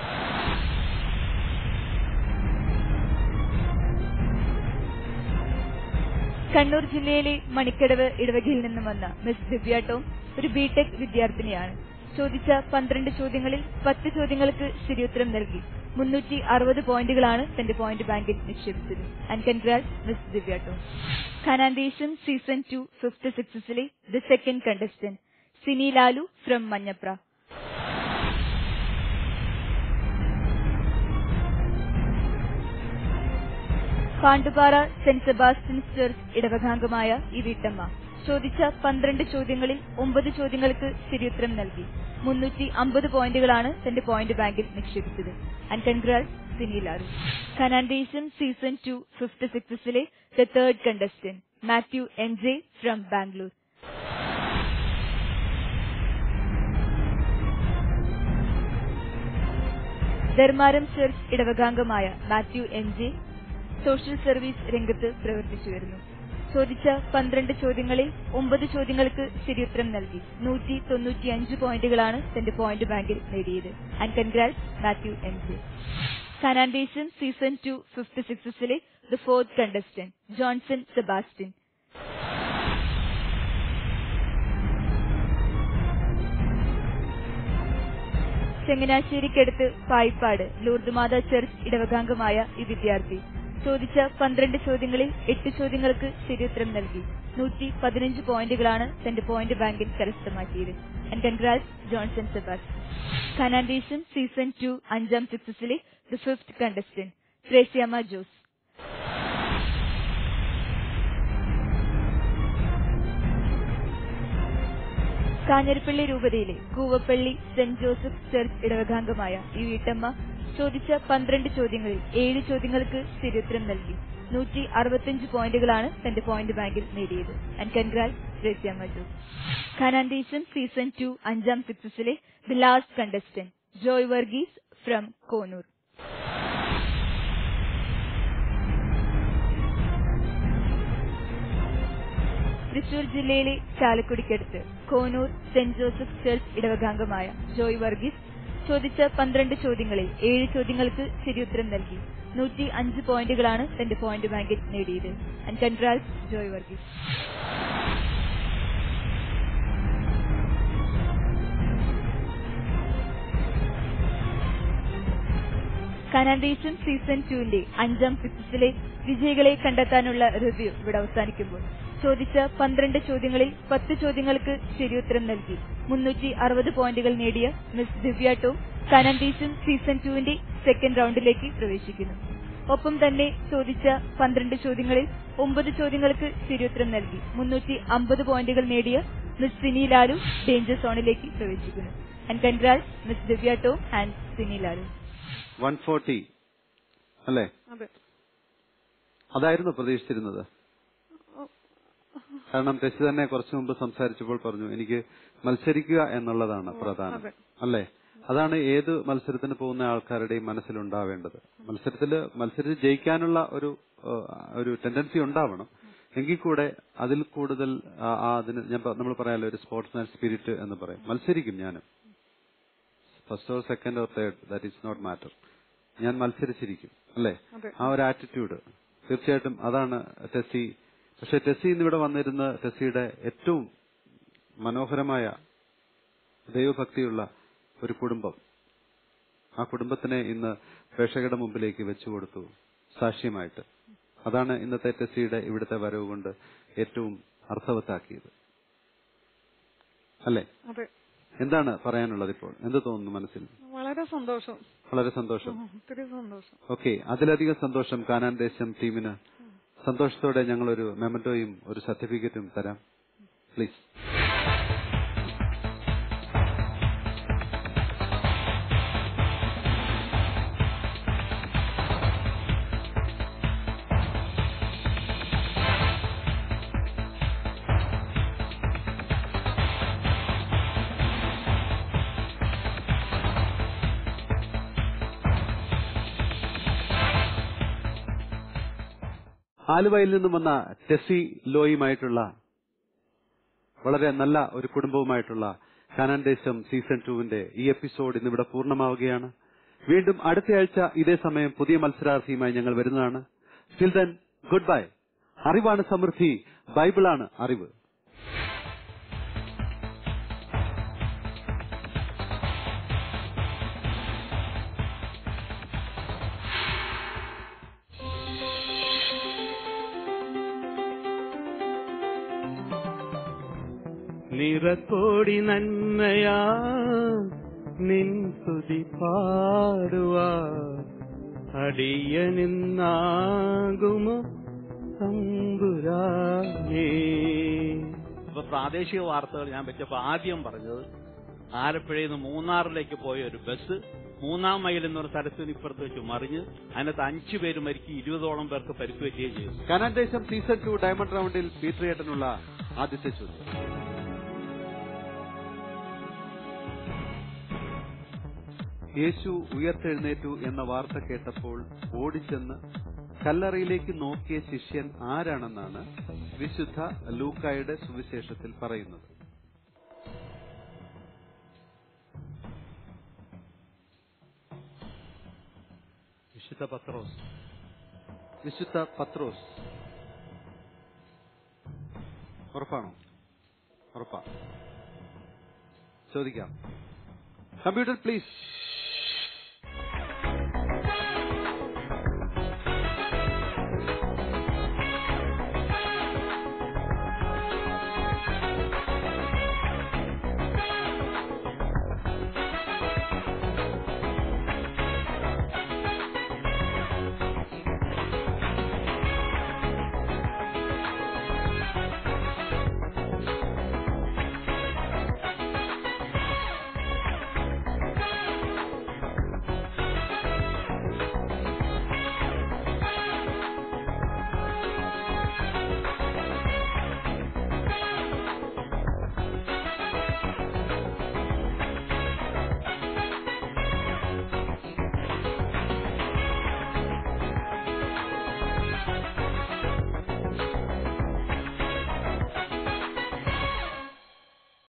Kannur ജില്ലയിലെ മണിക്കടവ് ഇടവകയിൽ നിന്നും വന്ന മിസ് ദിവ്യ ടോം ഒരു ബിടെക് വിദ്യാർത്ഥിനിയാണ്. ചോദിച്ച പന്ത്രണ്ട് ചോദ്യങ്ങളിൽ പത്ത് ചോദ്യങ്ങൾക്ക് ശരിയുത്തരം നൽകി മുന്നൂറ്റി അറുപത് പോയിന്റുകളാണ് തന്റെ പോയിന്റ് ബാങ്കിൽ നിക്ഷേപിച്ചത്. And congrats miss Divya Tom. ഖനാൻദേശം സീസൺ ടു ഫിഫ്ത് സിക്സസിലെ the second contestant Sini Lalu from Manjapra. Pandupara saint Sebastian's church ഇടവകാംഗമായ ഈ വീട്ടമ്മ ചോദിച്ച പന്ത്രണ്ട് ചോദ്യങ്ങളിൽ ഒമ്പത് ചോദ്യങ്ങൾക്ക് ശരിയുത്തരം നൽകി മുന്നൂറ്റി അമ്പത് പോയിന്റുകളാണ് തന്റെ പോയിന്റ് ബാങ്കിൽ നിക്ഷേപിച്ചത്. And congrats Sini Lalu. കനാൻദേശം സീസൺ ടു ഫിഫ്ത് സിക്സസിലെ the third contestant Mathew N J from Bangalore. Dharmaram church ഇടവകാംഗമായ Mathew N J social service രംഗത്ത് പ്രവർത്തിച്ചു വരുന്നു. ചോദിച്ച പന്ത്രണ്ട് ചോദ്യങ്ങളിൽ ഒമ്പത് ചോദ്യങ്ങൾക്ക് ശരിയുത്തരം നൽകി നൂറ്റി തൊണ്ണൂറ്റിയഞ്ച് പോയിന്റുകളാണ് തന്റെ പോയിന്റ് ബാങ്കിൽ നേടിയത്. And congrats Mathew N J. കനാൻദേശം സീസൺ ടു ഫിഫ്ത് സിക്സസിലെ the fourth contestant Johnson Sebastian. ചങ്ങനാശ്ശേരിക്കടുത്ത് പായിപ്പാട് ലൂർദുമാത ചർച്ച് ഇടവകാംഗമായ ഈ വിദ്യാർത്ഥി ചോദിച്ച പന്ത്രണ്ട് ചോദ്യങ്ങളിൽ എട്ട് ചോദ്യങ്ങൾക്ക് ശരിയുത്തരം നൽകി നൂറ്റി പതിനഞ്ച് പോയിന്റുകളാണ് തന്റെ പോയിന്റ് ബാങ്കിൽ കരസ്ഥമാക്കിയത്. And congrats Johnson Sebastian. കനാൻദേശം സീസൺ ടു അഞ്ചാം സിക്സസിലെ the fifth contestant Thresiamma Jose. Kanjirappally രൂപതയിലെ കൂവപ്പള്ളി സെന്റ് ജോസഫ് ചർച്ച് ഇടവകാംഗമായ ഈ വീട്ടമ്മ ചോദിച്ച പന്ത്രണ്ട് ചോദ്യങ്ങളിൽ ഏഴ് ചോദ്യങ്ങൾക്ക് ശരിയുത്തരം നൽകി നൂറ്റി അറുപത്തിയഞ്ച് പോയിന്റുകളാണ് തന്റെ പോയിന്റ് ബാങ്കിൽ നേടിയത്. And congrats Thresiamma Jose. കനാൻദേശം സീസൺ ടു അഞ്ചാം സിക്സസിലെ the last contestant Joy Varghese from Konoor. Thrissur ജില്ലയിലെ ചാലക്കുടിക്കടുത്ത് കോനൂർ സെന്റ് ജോസഫ് ചർച്ച് ഇടവകാംഗമായ ജോയ് വർഗീസ് ചോദിച്ച പന്ത്രണ്ട് ചോദ്യങ്ങളിൽ ഏഴ് ചോദ്യങ്ങൾക്ക് ശരിയുത്തരം നൽകി നൂറ്റി അഞ്ച് പോയിന്റുകളാണ് തന്റെ പോയിന്റ് ബാങ്കിൽ നേടിയത്. And congrats Joy Varghese. കനാൻദേശം സീസൺ ടുവിന്റെ അഞ്ചാം സിക്സസിലെ വിജയികളെ കണ്ടെത്താനുള്ള റിവ്യൂ ഇവിടെ അവസാനിക്കുമ്പോൾ ചോദിച്ച പന്ത്രണ്ട് ചോദ്യങ്ങളിൽ പത്ത് ചോദ്യങ്ങൾക്ക് ശരിയുത്തരം നൽകി മുന്നൂറ്റി അറുപത് പോയിന്റുകൾ നേടിയ മിസ് ദിവ്യ ടോം കനാൻദേശം സീസൺ ടുവിന്റെ സെക്കൻഡ് റൌണ്ടിലേക്ക് പ്രവേശിക്കുന്നു. ഒപ്പം തന്നെ ചോദിച്ച പന്ത്രണ്ട് ചോദ്യങ്ങളിൽ ഒമ്പത് ചോദ്യങ്ങൾക്ക് ശരിയുത്തരം നൽകി മുന്നൂറ്റി അമ്പത് പോയിന്റുകൾ നേടിയ മിസ് സിനി ലാലു ഡേഞ്ചർ സോണിലേക്ക് പ്രവേശിക്കുന്നു. And congrats miss Divya Tom and Sini Lalu. One forty അല്ലേ? അതായിരുന്നു പ്രതീക്ഷിച്ചിരുന്നത്? കാരണം ടെസ്റ്റ് തന്നെ കുറച്ചു മുമ്പ് സംസാരിച്ചപ്പോൾ പറഞ്ഞു എനിക്ക് മത്സരിക്കുക എന്നുള്ളതാണ് പ്രധാനം അല്ലേ? അതാണ് ഏത് മത്സരത്തിന് പോകുന്ന ആൾക്കാരുടെയും മനസ്സിലുണ്ടാവേണ്ടത്. മത്സരത്തിൽ മത്സരിച്ച് ജയിക്കാനുള്ള ഒരു ഒരു ടെൻഡൻസി ഉണ്ടാവണം. എങ്കിൽ കൂടെ അതിൽ കൂടുതൽ അതിന് ഞാൻ നമ്മൾ പറയാലോ ഒരു സ്പോർട്സ്മാൻ സ്പിരിറ്റ് എന്ന് പറയും. മത്സരിക്കും ഞാനും, first or second or third, that is not matter. ഞാൻ മത്സരിച്ചിരിക്കും അല്ലേ? ആ ഒരു ആറ്റിറ്റ്യൂഡ് തീർച്ചയായിട്ടും അതാണ് ടെസ്സി. പക്ഷെ ടെസ്സി ഇന്നിവിടെ വന്നിരുന്ന ടെസ്സിയുടെ ഏറ്റവും മനോഹരമായ ദൈവഭക്തിയുള്ള ഒരു കുടുംബം, ആ കുടുംബത്തിനെ ഇന്ന് പ്രേക്ഷകരുടെ മുമ്പിലേക്ക് വെച്ചുകൊടുത്തു സാക്ഷ്യമായിട്ട്. അതാണ് ഇന്നത്തെ ടെസ്സിയുടെ ഇവിടുത്തെ വരവ് കൊണ്ട് ഏറ്റവും അർത്ഥവത്താക്കിയത് അല്ലേ? എന്താണ് പറയാനുള്ളത് ഇപ്പോൾ? എന്ത് തോന്നുന്നു മനസ്സിൽ? വളരെ സന്തോഷം, വളരെ സന്തോഷം, ഒത്തിരി സന്തോഷം. ഓക്കെ, അതിലധികം സന്തോഷം കാനാൻദേശം ടീമിന് സന്തോഷത്തോടെ ഞങ്ങളൊരു മെമന്റോയും ഒരു സർട്ടിഫിക്കറ്റും തരാം. പ്ലീസ്. ആലുവയിൽ നിന്നും വന്ന ടെസി ലോയുമായിട്ടുള്ള വളരെ നല്ല ഒരു കുടുംബവുമായിട്ടുള്ള കാനാൻ ദേശം സീസൺ ടുവിന്റെ ഈ എപ്പിസോഡ് ഇന്നിവിടെ പൂർണ്ണമാവുകയാണ്. വീണ്ടും അടുത്തയാഴ്ച ഇതേ സമയം പുതിയ മത്സരാർത്ഥിയുമായി ഞങ്ങൾ വരുന്നതാണ്. Till then good bye. അറിവാണ് സമൃദ്ധി, ബൈബിളാണ് അറിവ്. നിറക്കോടി നന്മയാ നിൻ സ്തുതി പാടുവാ അടിയനിന്നാകുമോ തമ്പുരാനേ. ഇപ്പൊ പ്രാദേശിക വാർത്തകൾ ഞാൻ പറ്റിയപ്പോ ആദ്യം പറഞ്ഞത് ആലപ്പുഴയിൽ നിന്ന് മൂന്നാറിലേക്ക് പോയ ഒരു ബസ് മൂന്നാം മൈൽ എന്നൊരു സ്ഥലത്തിന് ഇപ്പുറത്ത് വെച്ച് മറിഞ്ഞ് അതിനകത്ത് അഞ്ചു പേര് മരിക്കും, ഇരുപതോളം പേർക്ക് പരിക്കുപറ്റുകയും ചെയ്തു. കാനാൻ ദേശം സീസൺ ടു ഡയമണ്ട് റൗണ്ടിൽ പീറ്റർ ഏട്ടനുള്ള ആദ്യത്തെ ചോദ്യം. യേശു ഉയർത്തെഴുന്നേറ്റു എന്ന വാർത്ത കേട്ടപ്പോൾ ഓടിച്ചെന്ന് കല്ലറയിലേക്ക് നോക്കിയ ശിഷ്യൻ ആരാണെന്നാണ് വിശുദ്ധ ലൂക്കായുടെ സുവിശേഷത്തിൽ പറയുന്നത്? വിശുദ്ധ പത്രോസ്. വിശുദ്ധ പത്രോസ്. ഉറപ്പാണോ? ഉറപ്പാ. ചോദിക്കാം. Computer please.